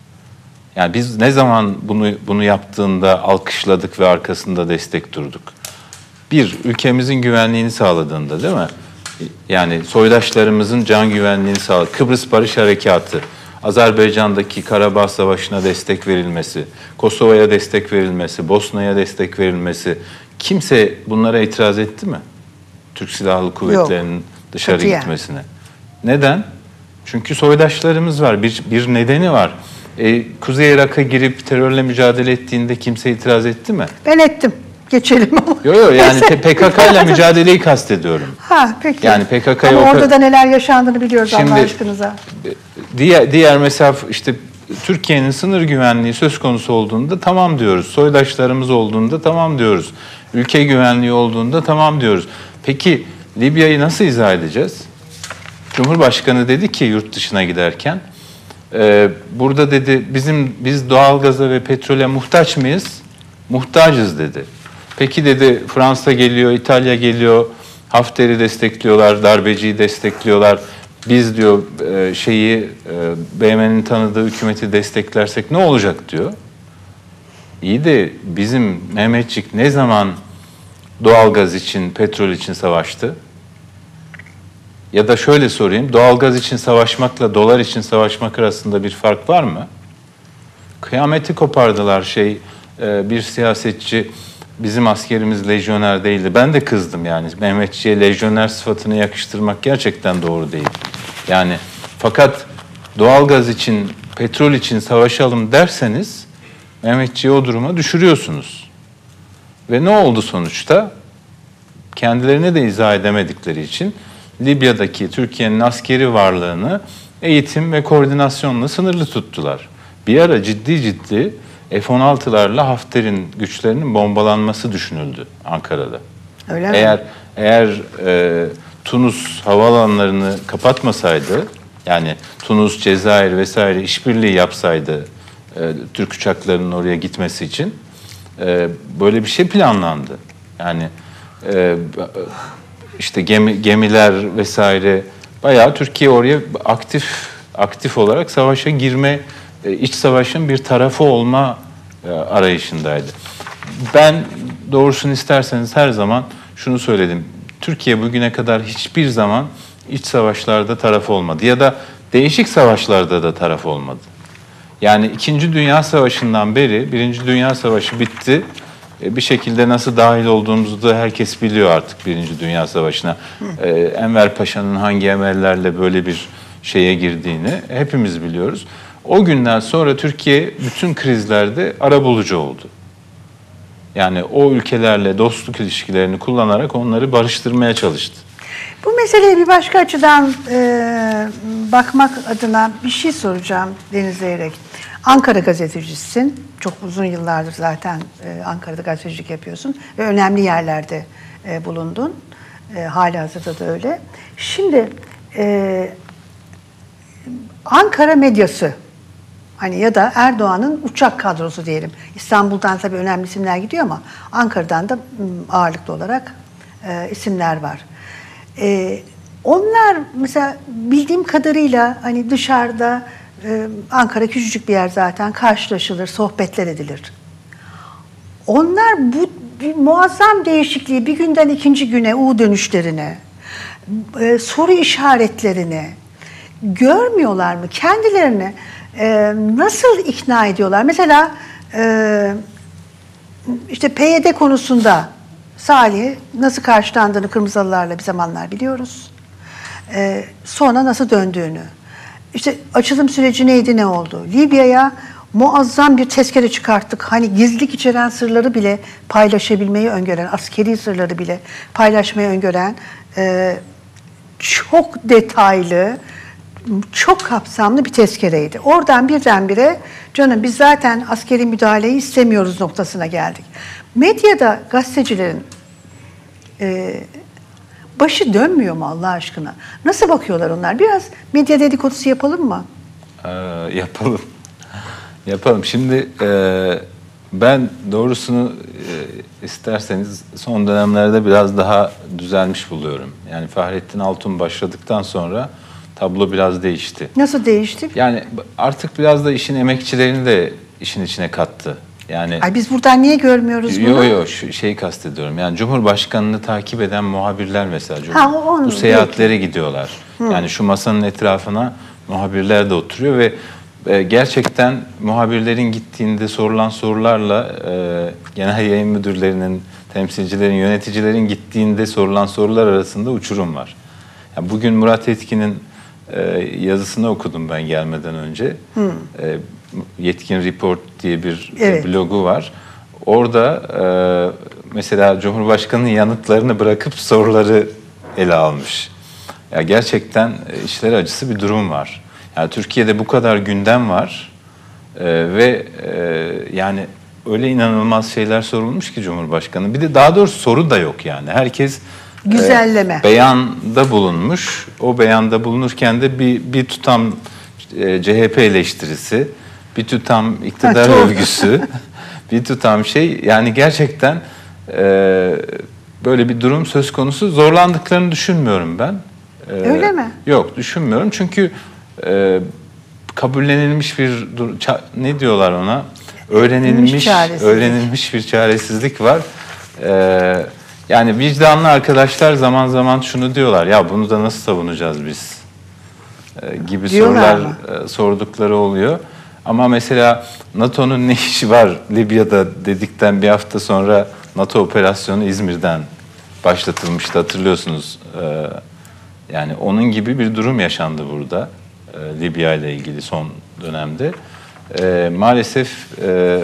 Speaker 2: Yani biz ne zaman bunu bunu yaptığında alkışladık ve arkasında destek durduk? Bir, ülkemizin güvenliğini sağladığında, değil mi? Yani soydaşlarımızın can güvenliğini sağladı. Kıbrıs Barış Harekatı, Azerbaycan'daki Karabağ Savaşı'na destek verilmesi, Kosova'ya destek verilmesi, Bosna'ya destek verilmesi. Kimse bunlara itiraz etti mi? Türk Silahlı Kuvvetleri'nin Yok, dışarı katiyen. gitmesine. Neden? Çünkü soydaşlarımız var. Bir, bir nedeni var. Ee, Kuzey Irak'a girip terörle mücadele ettiğinde kimse itiraz etti mi?
Speaker 1: Ben ettim. Geçelim ama.
Speaker 2: Yok yok yani P K K ile mücadeleyi kastediyorum.
Speaker 1: Ha peki.
Speaker 2: Yani P K K'yı
Speaker 1: ama orada da neler yaşandığını biliyoruz
Speaker 2: Şimdi,
Speaker 1: Allah aşkınıza.
Speaker 2: Diğer, diğer mesela işte Türkiye'nin sınır güvenliği söz konusu olduğunda tamam diyoruz. Soydaşlarımız olduğunda tamam diyoruz. Ülke güvenliği olduğunda tamam diyoruz. Peki Libya'yı nasıl izah edeceğiz? Cumhurbaşkanı dedi ki yurt dışına giderken e, burada dedi bizim biz doğalgaza ve petrole muhtaç mıyız? Muhtacız dedi. Peki dedi, Fransa geliyor, İtalya geliyor, Hafter'i destekliyorlar, darbeciyi destekliyorlar. Biz diyor e, şeyi e, B M M'nin tanıdığı hükümeti desteklersek ne olacak diyor. İyi de bizim Mehmetçik ne zaman doğalgaz için, petrol için savaştı? Ya da şöyle sorayım, doğalgaz için savaşmakla dolar için savaşmak arasında bir fark var mı? Kıyameti kopardılar şey, bir siyasetçi, bizim askerimiz lejyoner değildi. Ben de kızdım yani. Mehmetçiğe lejyoner sıfatını yakıştırmak gerçekten doğru değil. Yani fakat doğalgaz için, petrol için savaşalım derseniz Mehmetçiği o duruma düşürüyorsunuz. Ve ne oldu sonuçta? Kendilerine de izah edemedikleri için Libya'daki Türkiye'nin askeri varlığını eğitim ve koordinasyonla sınırlı tuttular. Bir ara ciddi ciddi F on altılarla Hafter'in güçlerinin bombalanması düşünüldü Ankara'da.
Speaker 1: Öyle mi?
Speaker 2: Eğer eğer e, Tunus havaalanlarını kapatmasaydı, yani Tunus, Cezayir vesaire işbirliği yapsaydı e, Türk uçaklarının oraya gitmesi için e, böyle bir şey planlandı. Yani e, işte gemi, gemiler vesaire, bayağı Türkiye oraya aktif aktif olarak savaşa girme, iç savaşın bir tarafı olma arayışındaydı. Ben doğrusunu isterseniz her zaman şunu söyledim. Türkiye bugüne kadar hiçbir zaman iç savaşlarda taraf olmadı ya da değişik savaşlarda da taraf olmadı. Yani İkinci Dünya Savaşı'ndan beri, Birinci Dünya Savaşı bitti. Bir şekilde nasıl dahil olduğumuzu da herkes biliyor artık Birinci Dünya Savaşı'na. Ee, Enver Paşa'nın hangi emellerle böyle bir şeye girdiğini hepimiz biliyoruz. O günden sonra Türkiye bütün krizlerde arabulucu oldu. Yani o ülkelerle dostluk ilişkilerini kullanarak onları barıştırmaya çalıştı.
Speaker 1: Bu meseleye bir başka açıdan e, bakmak adına bir şey soracağım Deniz Zeyrek. Ankara gazetecisin. Çok uzun yıllardır zaten e, Ankara'da gazetecilik yapıyorsun ve önemli yerlerde e, bulundun. E, halihazırda da öyle. Şimdi e, Ankara medyası, hani ya da Erdoğan'ın uçak kadrosu diyelim. İstanbul'dan tabii önemli isimler gidiyor ama Ankara'dan da ağırlıklı olarak e, isimler var. E, onlar mesela bildiğim kadarıyla hani dışarıda, e, Ankara küçücük bir yer zaten, karşılaşılır, sohbetler edilir. Onlar bu bir muazzam değişikliği bir günden ikinci güne, U dönüşlerine, e, soru işaretlerini görmüyorlar mı? Kendilerini e, nasıl ikna ediyorlar? Mesela e, işte P Y D konusunda Salih nasıl karşılandığını Kırmızılılarla bir zamanlar biliyoruz. E, sonra nasıl döndüğünü. İşte açılım süreci neydi, ne oldu? Libya'ya muazzam bir tezkere çıkarttık. Hani gizlilik içeren sırları bile paylaşabilmeyi öngören, askeri sırları bile paylaşmayı öngören e, çok detaylı, çok kapsamlı bir tezkereydi. Oradan birdenbire canım biz zaten askeri müdahaleyi istemiyoruz noktasına geldik. Medyada gazetecilerin e, başı dönmüyor mu Allah aşkına? Nasıl bakıyorlar onlar? Biraz medya dedikodusu yapalım mı?
Speaker 2: Ee, yapalım. Yapalım. Şimdi e, ben doğrusunu e, isterseniz son dönemlerde biraz daha düzelmiş buluyorum. Yani Fahrettin Altun başladıktan sonra tablo biraz değişti.
Speaker 1: Nasıl değişti?
Speaker 2: Yani artık biraz da işin emekçilerini de işin içine kattı. Yani
Speaker 1: Ay biz buradan niye görmüyoruz bunu?
Speaker 2: Yok yok şu şeyi kastediyorum. Yani Cumhurbaşkanı'nı takip eden muhabirler mesela
Speaker 1: Ha, o- onu
Speaker 2: bu seyahatlere
Speaker 1: belki.
Speaker 2: gidiyorlar. Hı. Yani şu masanın etrafına muhabirler de oturuyor ve e, gerçekten muhabirlerin gittiğinde sorulan sorularla e, genel yayın müdürlerinin, temsilcilerin, yöneticilerin gittiğinde sorulan sorular arasında uçurum var. Yani bugün Murat Etkin'in e, yazısını okudum ben gelmeden önce. Hı. E, Yetkin Report diye bir
Speaker 1: evet.
Speaker 2: blogu var. Orada e, mesela Cumhurbaşkanı'nın yanıtlarını bırakıp soruları ele almış. Ya gerçekten işler acısı bir durum var. Yani Türkiye'de bu kadar gündem var e, ve e, yani öyle inanılmaz şeyler sorulmuş ki Cumhurbaşkanı. Bir de daha doğrusu soru da yok yani. Herkes
Speaker 1: güzelleme.
Speaker 2: E, beyanda bulunmuş. O beyanda bulunurken de bir bir tutam e, C H P eleştirisi, bir tutam iktidar
Speaker 1: ha,
Speaker 2: övgüsü, bir tutam şey. Yani gerçekten e, böyle bir durum söz konusu. Zorlandıklarını düşünmüyorum ben. E,
Speaker 1: Öyle mi?
Speaker 2: Yok, düşünmüyorum. Çünkü e, kabullenilmiş bir ne diyorlar ona? Öğrenilmiş, öğrenilmiş bir çaresizlik var. Ee, yani vicdanlı arkadaşlar zaman zaman şunu diyorlar, ya bunu da nasıl savunacağız biz ee, gibi diyorlar sorular e, sordukları oluyor. Ama mesela NATO'nun ne işi var Libya'da dedikten bir hafta sonra NATO operasyonu İzmir'den başlatılmıştı, hatırlıyorsunuz. Ee, yani onun gibi bir durum yaşandı burada e, Libya ile ilgili son dönemde. E, maalesef e,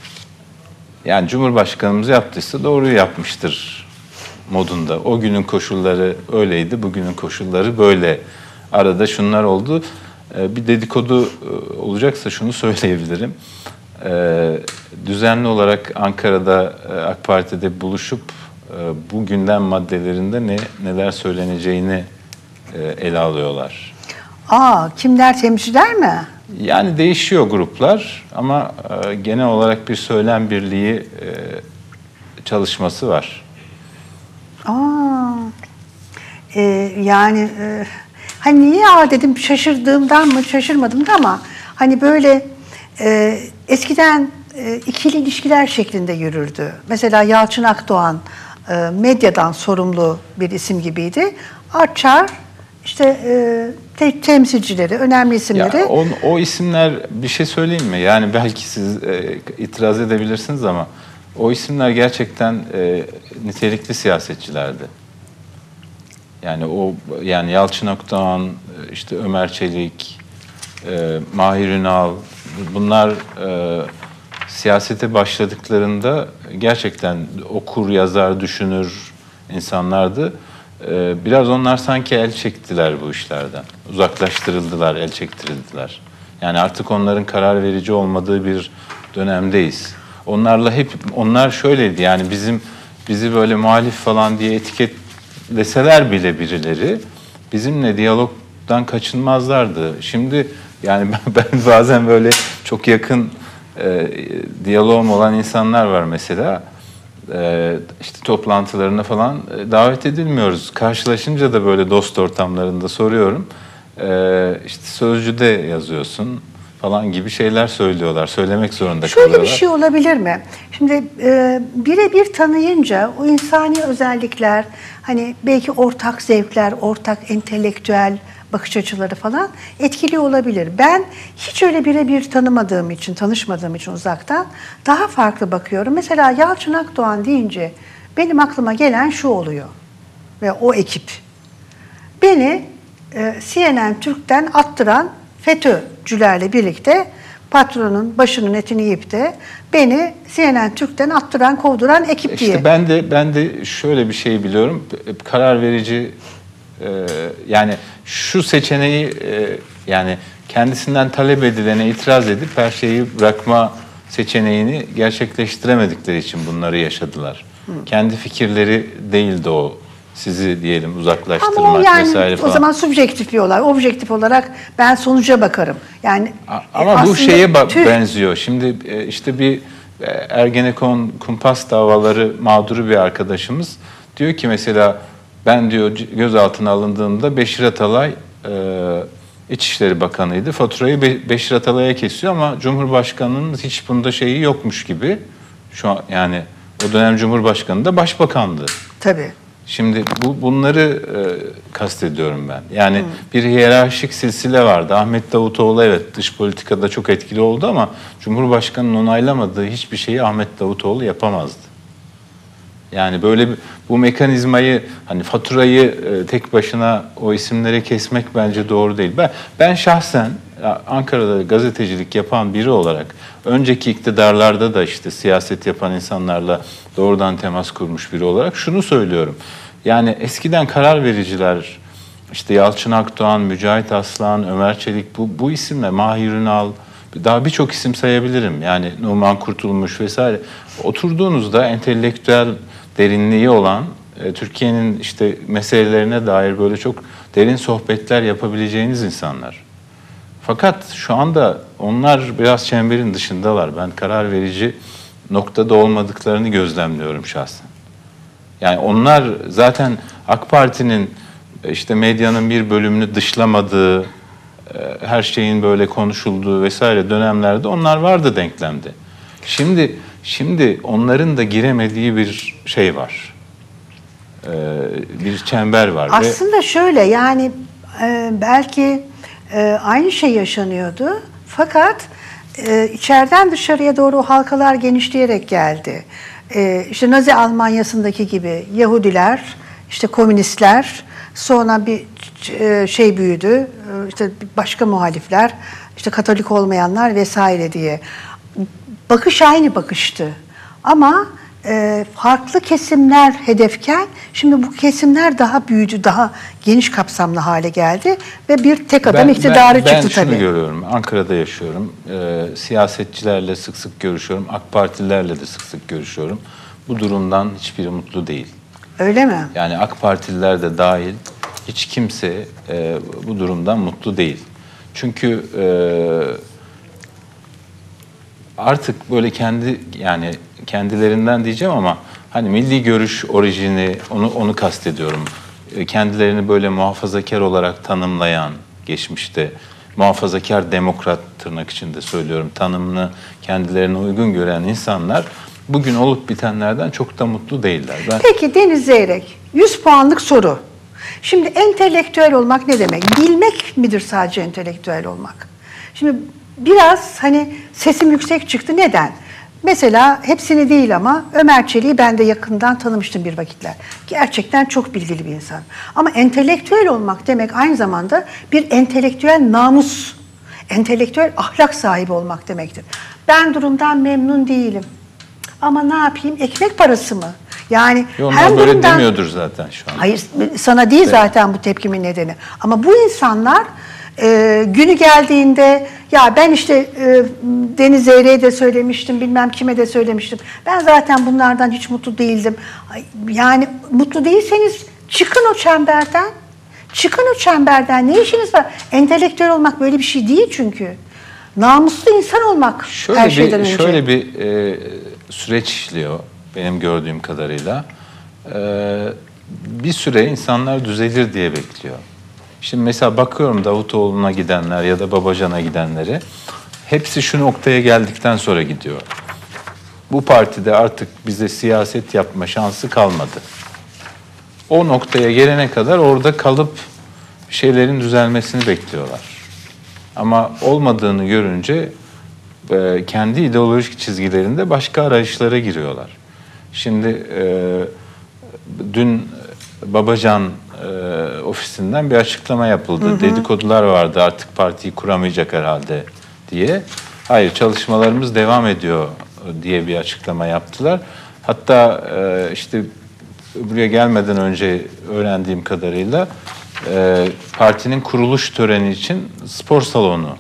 Speaker 2: yani Cumhurbaşkanımız yaptıysa doğruyu yapmıştır modunda. O günün koşulları öyleydi, bugünün koşulları böyle. Arada şunlar oldu. E, bir dedikodu e, olacaksa şunu söyleyebilirim. E, düzenli olarak Ankara'da e, AK Parti'de buluşup e, bu gündem maddelerinde ne neler söyleneceğini e, ele alıyorlar.
Speaker 1: Aa, kimler, temsilciler mi?
Speaker 2: Yani değişiyor gruplar ama e, genel olarak bir söylem birliği e, çalışması var.
Speaker 1: Aa, e, yani e, hani niye aa dedim, şaşırdığımdan mı şaşırmadım da, ama hani böyle e, eskiden e, ikili ilişkiler şeklinde yürürdü. Mesela Yalçın Akdoğan e, medyadan sorumlu bir isim gibiydi. Arçar işte e, te temsilcileri, önemli isimleri.
Speaker 2: Ya o, o isimler, bir şey söyleyeyim mi? Yani belki siz e, itiraz edebilirsiniz ama o isimler gerçekten e, nitelikli siyasetçilerdi. Yani o yani Yalçın Akdoğan, işte Ömer Çelik, e, Mahir Ünal, bunlar e, siyasete başladıklarında gerçekten okur, yazar, düşünür insanlardı. E, biraz onlar sanki el çektiler bu işlerden. Uzaklaştırıldılar, el çektirildiler. Yani artık onların karar verici olmadığı bir dönemdeyiz. Onlarla hep, onlar şöyleydi yani bizim bizi böyle muhalif falan diye etiketleseler bile birileri bizimle diyalogdan kaçınmazlardı. Şimdi yani ben, ben bazen böyle çok yakın e, diyalogum olan insanlar var mesela. E, işte toplantılarına falan e, davet edilmiyoruz. Karşılaşınca da böyle dost ortamlarında soruyorum. E, işte Sözcü'de yazıyorsun falan gibi şeyler söylüyorlar. Söylemek zorunda
Speaker 1: Şöyle
Speaker 2: kalıyorlar.
Speaker 1: bir şey olabilir mi? Şimdi e, birebir tanıyınca o insani özellikler, hani belki ortak zevkler, ortak entelektüel bakış açıları falan etkili olabilir. Ben hiç öyle birebir tanımadığım için, tanışmadığım için uzaktan daha farklı bakıyorum. Mesela Yalçın Akdoğan deyince benim aklıma gelen şu oluyor ve o ekip. Beni e, C N N Türk'ten attıran FETÖ'cülerle birlikte patronun başının etini yiyip de beni C N N Türk'ten attıran, kovduran ekip
Speaker 2: İşte
Speaker 1: diye.
Speaker 2: ben de ben de şöyle bir şey biliyorum. Karar verici e, yani şu seçeneği e, yani kendisinden talep edilene itiraz edip her şeyi bırakma seçeneğini gerçekleştiremedikleri için bunları yaşadılar. Hı. Kendi fikirleri değildi o. Sizi diyelim uzaklaştırmak
Speaker 1: ama o yani,
Speaker 2: vesaire falan.
Speaker 1: O zaman subjektif bir olay. Objektif olarak ben sonuca bakarım. Yani
Speaker 2: ama bu şeye benziyor. Şimdi işte bir Ergenekon kumpas davaları mağduru bir arkadaşımız diyor ki mesela ben diyor gözaltına alındığımda Beşir Atalay e, İçişleri Bakanı'ydı. Faturayı Be Beşir Atalay'a kesiyor ama Cumhurbaşkanı'nın hiç bunda şeyi yokmuş gibi. Şu an yani o dönem Cumhurbaşkanı da Başbakandı.
Speaker 1: Tabii.
Speaker 2: Şimdi bu bunları e, kastediyorum ben. Yani hmm. bir hiyerarşik silsile vardı. Ahmet Davutoğlu evet dış politikada çok etkili oldu ama Cumhurbaşkanı'nın onaylamadığı hiçbir şeyi Ahmet Davutoğlu yapamazdı. Yani böyle bir, bu mekanizmayı hani faturayı e, tek başına o isimlere kesmek bence doğru değil. Ben ben şahsen Ankara'da gazetecilik yapan biri olarak önceki iktidarlarda da işte siyaset yapan insanlarla doğrudan temas kurmuş biri olarak şunu söylüyorum. Yani eskiden karar vericiler işte Yalçın Akdoğan, Mücahit Aslan, Ömer Çelik bu bu isimle Mahir Ünal, daha birçok isim sayabilirim. Yani Numan Kurtulmuş vesaire. Oturduğunuzda entelektüel derinliği olan e, Türkiye'nin işte meselelerine dair böyle çok derin sohbetler yapabileceğiniz insanlar. Fakat şu anda onlar biraz çemberin dışındalar. Ben karar verici noktada olmadıklarını gözlemliyorum şahsen. Yani onlar zaten AK Parti'nin işte medyanın bir bölümünü dışlamadığı, her şeyin böyle konuşulduğu vesaire dönemlerde onlar vardı denklemde. Şimdi şimdi onların da giremediği bir şey var. Ee, bir çember var.
Speaker 1: Aslında ve... şöyle yani e, belki e, aynı şey yaşanıyordu. Fakat e, içeriden dışarıya doğru o halkalar genişleyerek geldi. E, işte Nazi Almanya'sındaki gibi Yahudiler, işte komünistler, sonra bir şey büyüdü, işte başka muhalifler, işte Katolik olmayanlar vesaire diye. Bakış aynı bakıştı. Ama e, farklı kesimler hedefken, şimdi bu kesimler daha büyüdü, daha geniş kapsamlı hale geldi ve bir tek adam
Speaker 2: ben,
Speaker 1: iktidarı
Speaker 2: ben,
Speaker 1: çıktı
Speaker 2: ben
Speaker 1: tabii.
Speaker 2: Ben şunu görüyorum, Ankara'da yaşıyorum, e, siyasetçilerle sık sık görüşüyorum, AK Partililerle de sık sık görüşüyorum. Bu durumdan hiçbiri mutlu değil.
Speaker 1: Öyle mi?
Speaker 2: Yani AK Partililer de dahil hiç kimse e, bu durumdan mutlu değil. Çünkü e, artık böyle kendi yani kendilerinden diyeceğim ama hani milli görüş orijini onu onu kastediyorum. E, kendilerini böyle muhafazakar olarak tanımlayan geçmişte muhafazakar demokrat tırnak içinde söylüyorum tanımını kendilerine uygun gören insanlar bugün olup bitenlerden çok da mutlu değiller. Ben...
Speaker 1: Peki Deniz Zeyrek, yüz puanlık soru. Şimdi entelektüel olmak ne demek? Bilmek midir sadece entelektüel olmak? Şimdi biraz hani sesim yüksek çıktı. Neden? Mesela hepsini değil ama Ömer Çelik'i ben de yakından tanımıştım bir vakitler. Gerçekten çok bilgili bir insan. Ama entelektüel olmak demek aynı zamanda bir entelektüel namus, entelektüel ahlak sahibi olmak demektir. Ben durumdan memnun değilim. Ama ne yapayım? Ekmek parası mı? Yani
Speaker 2: Yo,
Speaker 1: hem
Speaker 2: böyle
Speaker 1: durumdan...
Speaker 2: demiyordur zaten şu an.
Speaker 1: Hayır, sana değil zaten bu tepkimin nedeni. Ama bu insanlar e, günü geldiğinde ya ben işte e, Deniz Zeyrek'e de söylemiştim, bilmem kime de söylemiştim. Ben zaten bunlardan hiç mutlu değildim. Yani mutlu değilseniz çıkın o çemberden. Çıkın o çemberden. Ne işiniz var? Entelektüel olmak böyle bir şey değil çünkü. Namuslu insan olmak
Speaker 2: şöyle
Speaker 1: her şeyden
Speaker 2: bir,
Speaker 1: önce.
Speaker 2: Şöyle bir e, süreç işliyor benim gördüğüm kadarıyla. E, bir süre insanlar düzelir diye bekliyor. Şimdi mesela bakıyorum Davutoğlu'na gidenler ya da Babacan'a gidenleri, hepsi şu noktaya geldikten sonra gidiyor. Bu partide artık bize siyaset yapma şansı kalmadı. O noktaya gelene kadar orada kalıp şeylerin düzelmesini bekliyorlar. Ama olmadığını görünce e, kendi ideolojik çizgilerinde başka arayışlara giriyorlar. Şimdi e, dün Babacan e, ofisinden bir açıklama yapıldı. Hı hı. Dedikodular vardı, artık partiyi kuramayacak herhalde diye. Hayır, çalışmalarımız devam ediyor diye bir açıklama yaptılar. Hatta e, işte buraya gelmeden önce öğrendiğim kadarıyla e, partinin kuruluş töreni için spor salonu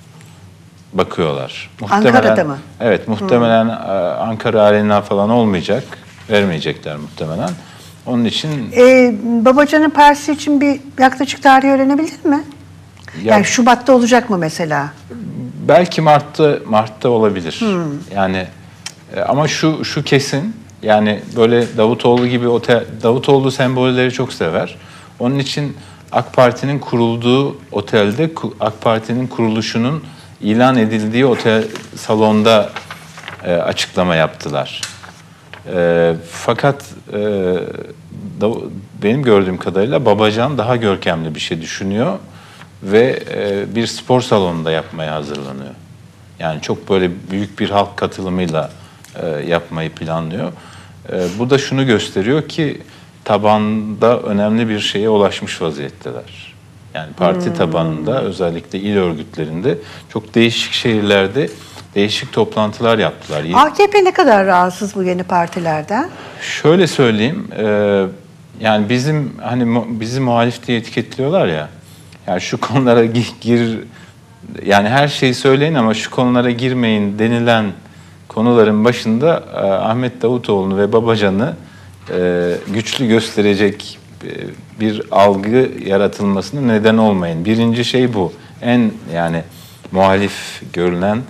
Speaker 2: bakıyorlar.
Speaker 1: Muhtemelen, Ankara'da mı?
Speaker 2: Evet, muhtemelen hmm. Ankara Arena falan olmayacak. Vermeyecekler muhtemelen. Onun için...
Speaker 1: Ee, Babacan'ın partisi için bir yaklaşık tarihi öğrenebildin mi? Ya, yani Şubat'ta olacak mı mesela?
Speaker 2: Belki Mart'ta Mart'ta olabilir. Hmm. Yani ama şu şu kesin. Yani böyle Davutoğlu gibi otel, Davutoğlu sembolleri çok sever. Onun için AK Parti'nin kurulduğu otelde, AK Parti'nin kuruluşunun ilan edildiği otel salonda e, açıklama yaptılar. E, fakat e, da, benim gördüğüm kadarıyla Babacan daha görkemli bir şey düşünüyor ve e, bir spor salonunda yapmaya hazırlanıyor. Yani çok böyle büyük bir halk katılımıyla e, yapmayı planlıyor. E, bu da şunu gösteriyor ki tabanda önemli bir şeye ulaşmış vaziyetteler. Yani parti hmm. tabanında, özellikle il örgütlerinde çok değişik şehirlerde değişik toplantılar yaptılar.
Speaker 1: A K P ne kadar rahatsız bu yeni partilerden?
Speaker 2: Şöyle söyleyeyim, e, yani bizim hani bizi muhalif diye etiketliyorlar ya. Yani şu konulara gir, yani her şeyi söyleyin ama şu konulara girmeyin denilen konuların başında e, Ahmet Davutoğlu'nu ve Babacan'ı e, güçlü gösterecek e, bir algı yaratılmasına neden olmayın. Birinci şey bu. En yani muhalif görülen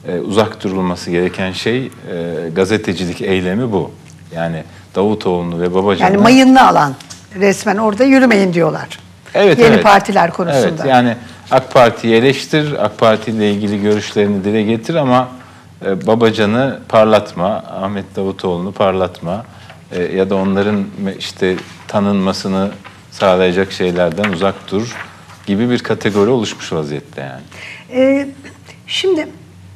Speaker 2: e, uzak durulması gereken şey e, gazetecilik eylemi bu. Yani Davutoğlu'nu ve Babacan'ı...
Speaker 1: Yani mayınlı alan. Resmen orada yürümeyin diyorlar.
Speaker 2: Evet,
Speaker 1: Yeni
Speaker 2: evet.
Speaker 1: partiler konusunda.
Speaker 2: Evet, yani AK Parti'yi eleştir, AK Parti ile ilgili görüşlerini dile getir ama e, Babacan'ı parlatma, Ahmet Davutoğlu'nu parlatma e, ya da onların işte tanınmasını sağlayacak şeylerden uzak dur gibi bir kategori oluşmuş vaziyette yani.
Speaker 1: Ee, şimdi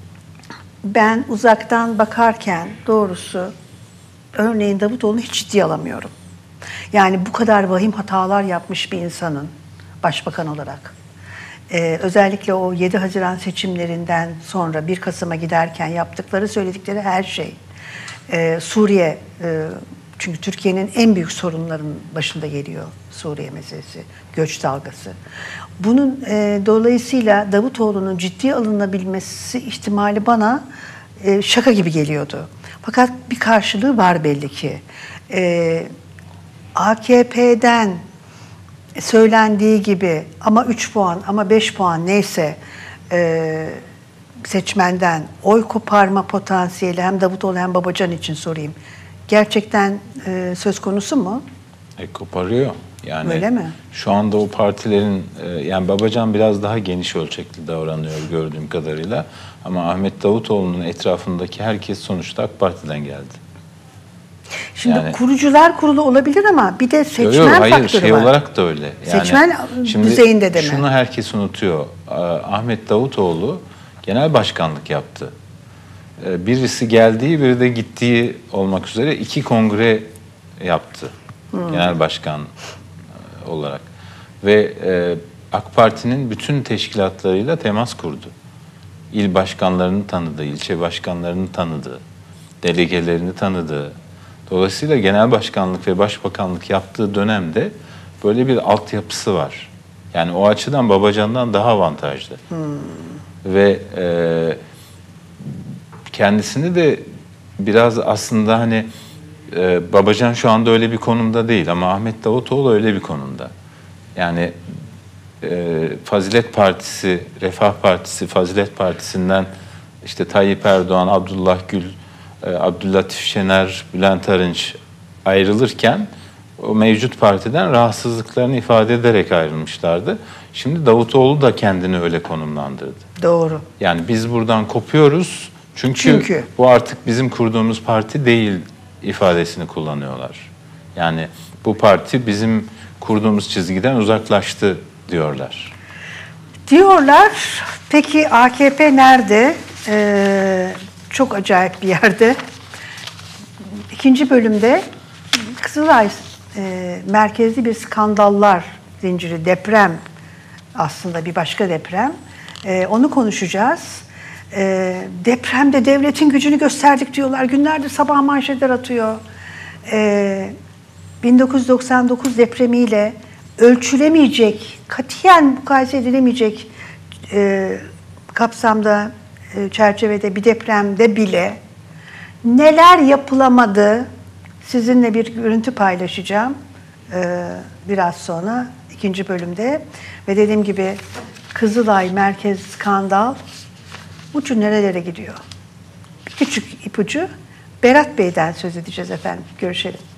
Speaker 1: ben uzaktan bakarken doğrusu örneğin Davutoğlu'nu hiç ciddiye alamıyorum. Yani bu kadar vahim hatalar yapmış bir insanın başbakan olarak e, özellikle o yedi Haziran seçimlerinden sonra bir Kasım'a giderken yaptıkları, söyledikleri her şey e, Suriye, e, çünkü Türkiye'nin en büyük sorunlarının başında geliyor Suriye meselesi, göç dalgası. Bunun e, dolayısıyla Davutoğlu'nun ciddiye alınabilmesi ihtimali bana e, şaka gibi geliyordu. Fakat bir karşılığı var belli ki. E, A K P'den söylendiği gibi ama üç puan ama beş puan neyse e, seçmenden oy koparma potansiyeli hem Davutoğlu hem Babacan için sorayım. Gerçekten e, söz konusu mu?
Speaker 2: E, koparıyor. Yani
Speaker 1: Öyle mi?
Speaker 2: Şu anda o partilerin e, yani Babacan biraz daha geniş ölçekli davranıyor gördüğüm kadarıyla. Ama Ahmet Davutoğlu'nun etrafındaki herkes sonuçta AK Parti'den geldi.
Speaker 1: Şimdi
Speaker 2: Yani,
Speaker 1: kurucular kurulu olabilir ama bir de seçmen
Speaker 2: yok, yok, hayır,
Speaker 1: faktörü
Speaker 2: şey
Speaker 1: var.
Speaker 2: olarak da öyle. Yani,
Speaker 1: seçmen
Speaker 2: şimdi
Speaker 1: düzeyinde de mi?
Speaker 2: Şunu herkes unutuyor. Ahmet Davutoğlu genel başkanlık yaptı. Birisi geldiği, biri de gittiği olmak üzere iki kongre yaptı. Hmm. Genel başkan olarak. Ve AK Parti'nin bütün teşkilatlarıyla temas kurdu. İl başkanlarını tanıdı, ilçe başkanlarını tanıdı, delegelerini tanıdı. Dolayısıyla genel başkanlık ve başbakanlık yaptığı dönemde böyle bir altyapısı var. Yani o açıdan Babacan'dan daha avantajlı. Hmm. Ve e, kendisini de biraz aslında hani e, Babacan şu anda öyle bir konumda değil ama Ahmet Davutoğlu öyle bir konumda. Yani e, Fazilet Partisi, Refah Partisi, Fazilet Partisi'nden işte Tayyip Erdoğan, Abdullah Gül, Abdüllatif Şener, Bülent Arınç ayrılırken o mevcut partiden rahatsızlıklarını ifade ederek ayrılmışlardı. Şimdi Davutoğlu da kendini öyle konumlandırdı.
Speaker 1: Doğru.
Speaker 2: Yani biz buradan kopuyoruz çünkü,
Speaker 1: çünkü
Speaker 2: bu artık bizim kurduğumuz parti değil ifadesini kullanıyorlar. Yani bu parti bizim kurduğumuz çizgiden uzaklaştı diyorlar.
Speaker 1: Diyorlar. Peki A K P nerede? Ee, çok acayip bir yerde. İkinci bölümde Kızılay e, merkezli bir skandallar zinciri, deprem aslında bir başka deprem. E, onu konuşacağız. E, depremde devletin gücünü gösterdik diyorlar. Günlerdir sabah manşetler atıyor. E, bin dokuz yüz doksan dokuz depremiyle ölçülemeyecek, katiyen mukayese edilemeyecek e, kapsamda, e, çerçevede bir depremde bile neler yapılamadı, sizinle bir görüntü paylaşacağım e, biraz sonra ikinci bölümde. Ve dediğim gibi Kızılay merkez skandal ucu nerelere gidiyor? Bir küçük ipucu Berat Bey'den söz edeceğiz efendim. Görüşelim.